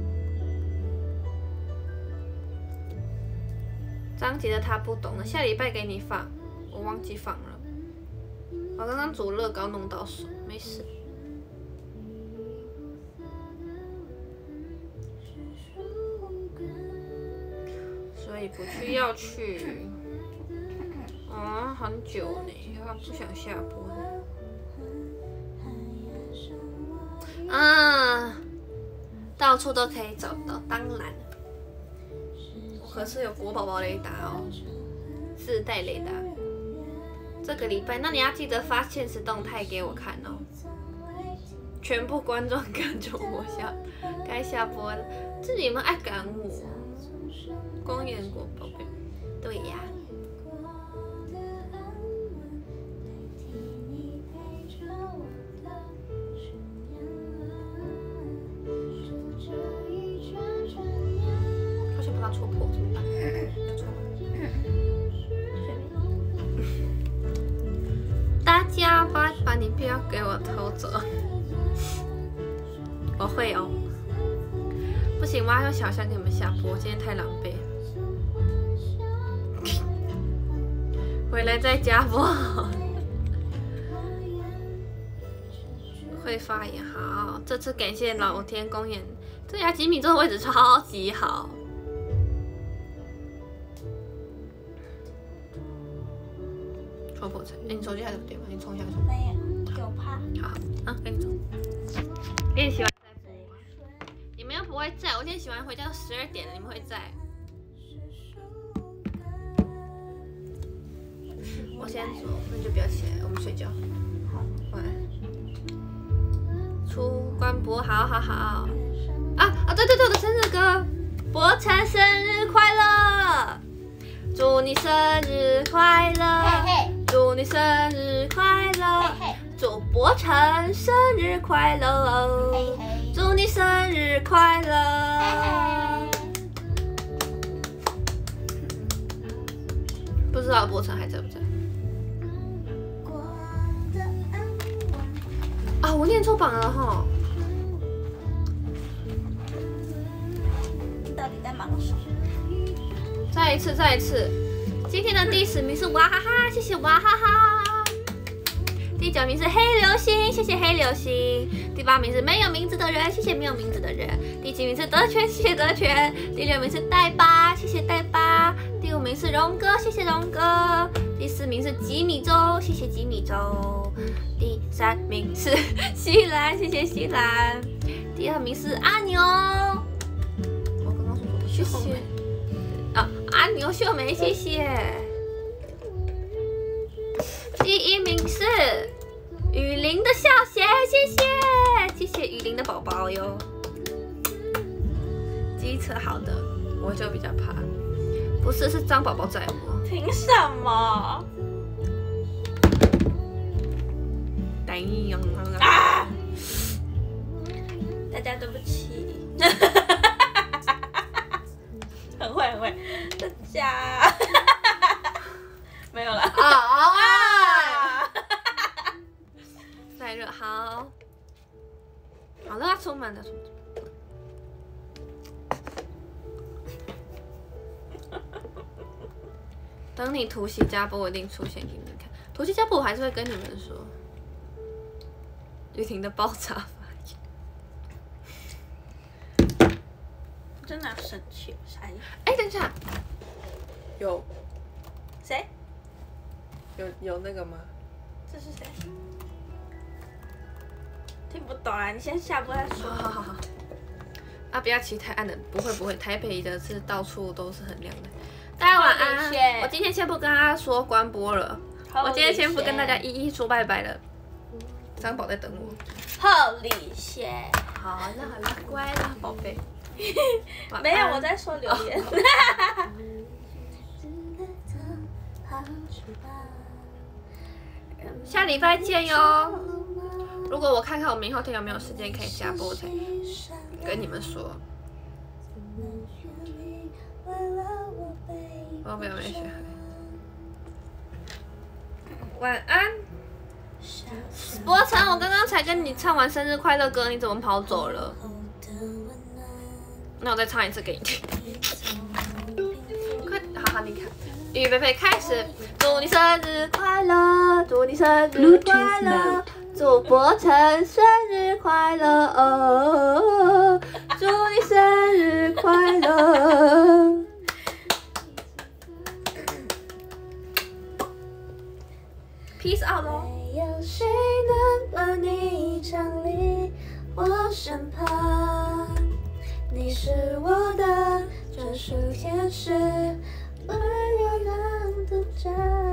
张杰的他不懂了，下礼拜给你放，我忘记放了。我刚刚煮乐高弄到手，没事。所以不去要去，啊，很久呢，他不想下播。啊，到处都可以找到，当然。可是有国宝宝雷达哦，自带雷达。这个礼拜，那你要记得发现实动态给我看哦。全部观众赶着我下，该下播了。这你们爱赶我？公园国宝贝，对呀。好想把它戳破，怎么办？要戳吗？大家把把你不要给我偷走，我会哦。不行，我要用小象给你们下播，今天太狼狈。回来再加播。会发言好，这次感谢老天公演，这家吉米这个位置超级好。戳破层，哎，你手机还有电吗？你充一下手。 没有，有怕。 好，啊，给你充。给你洗完再播。你们又不会在，我今天洗完回家都十二点了，你们会在？我先走，那你就不要起来，我们睡觉。 好， 晚安。出关播，好好好。啊啊，对对对，我的生日歌，博成生日快乐，祝你生日快乐。 嘿嘿。 祝你生日快乐！ 嘿嘿祝博成生日快乐！ 嘿嘿祝你生日快乐！ 嘿不知道博成还在不在？啊，我念错榜了哈！ 你到底在忙什么？ 再一次，再一次。今天的第十名是娃哈哈，谢谢娃哈哈。第九名是黑流星，谢谢黑流星。第八名是没有名字的人，谢谢没有名字的人。第七名是德全，谢谢德全。第六名是戴巴，谢谢戴巴。第五名是荣哥，谢谢荣哥。第四名是吉米周，谢谢吉米周。第三名是西兰，谢谢西兰。第二名是阿牛，我刚刚说的谢谢。啊，阿牛秀梅，谢谢。 第一名是雨林的笑鞋，谢谢谢谢雨林的宝宝哟。机车好的，我就比较怕。不是，是张宝宝载我。 凭什么？啊！大家对不起。很会很会，大家没有了啊啊！太热，好，好了，充满了，充满了。等你突袭加波，我一定出现给你们看。突袭加波，我还是会跟你们说。雨婷的爆炸发言， 真的要生气，我傻眼。 哎，等一下，有谁？ 有有那个吗？ 这是谁？听不懂啊！你先下播再说。 好好好好。啊，不要骑太暗的，不会不会，台北的是到处都是很亮的。大家晚安。我今天先不跟大家说关播了，我今天先不跟大家一一说拜拜了。张宝在等我。 Holy shit！ 好了好了，乖了，宝贝。 没有，我在说留言。 下礼拜见哟。如果我看看我明后天有没有时间可以加播，才跟你们说。我没有没学会。晚安。波成，我刚刚才跟你唱完生日快乐歌，你怎么跑走了？那我再唱一次给你听。快，好好，你看，预备备，开始。祝你生日快乐，祝你生日快乐，祝波成生日快乐，哦，祝你生日快乐。Peace out 咯。没有谁能把你站离我身旁，你是我的专属天使，温柔能独占。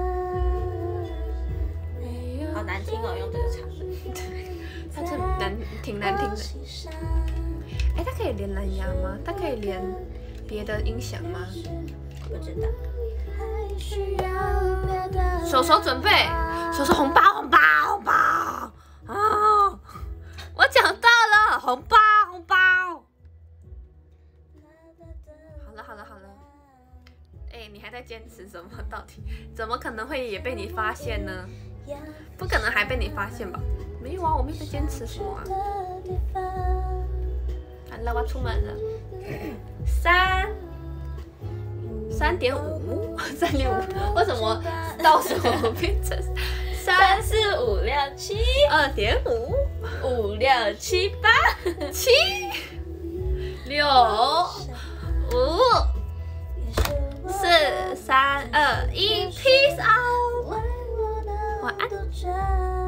好难听哦，用这个唱。 它这难，挺难听的。哎，它可以连蓝牙吗？它可以连别的音响吗？ 不知道。 手手准备，手手红包红包红包啊！我讲到了红包红包。好了好了好了，哎，你还在坚持什么？到底怎么可能会也被你发现呢？不可能还被你发现吧？没有啊，我没有在坚持什么啊。好了，我出门了。三。三点五，三点五，为什么倒数变成三四五六七？ 二点五， 五六七八， 七六五四三二一 ，peace out，晚安。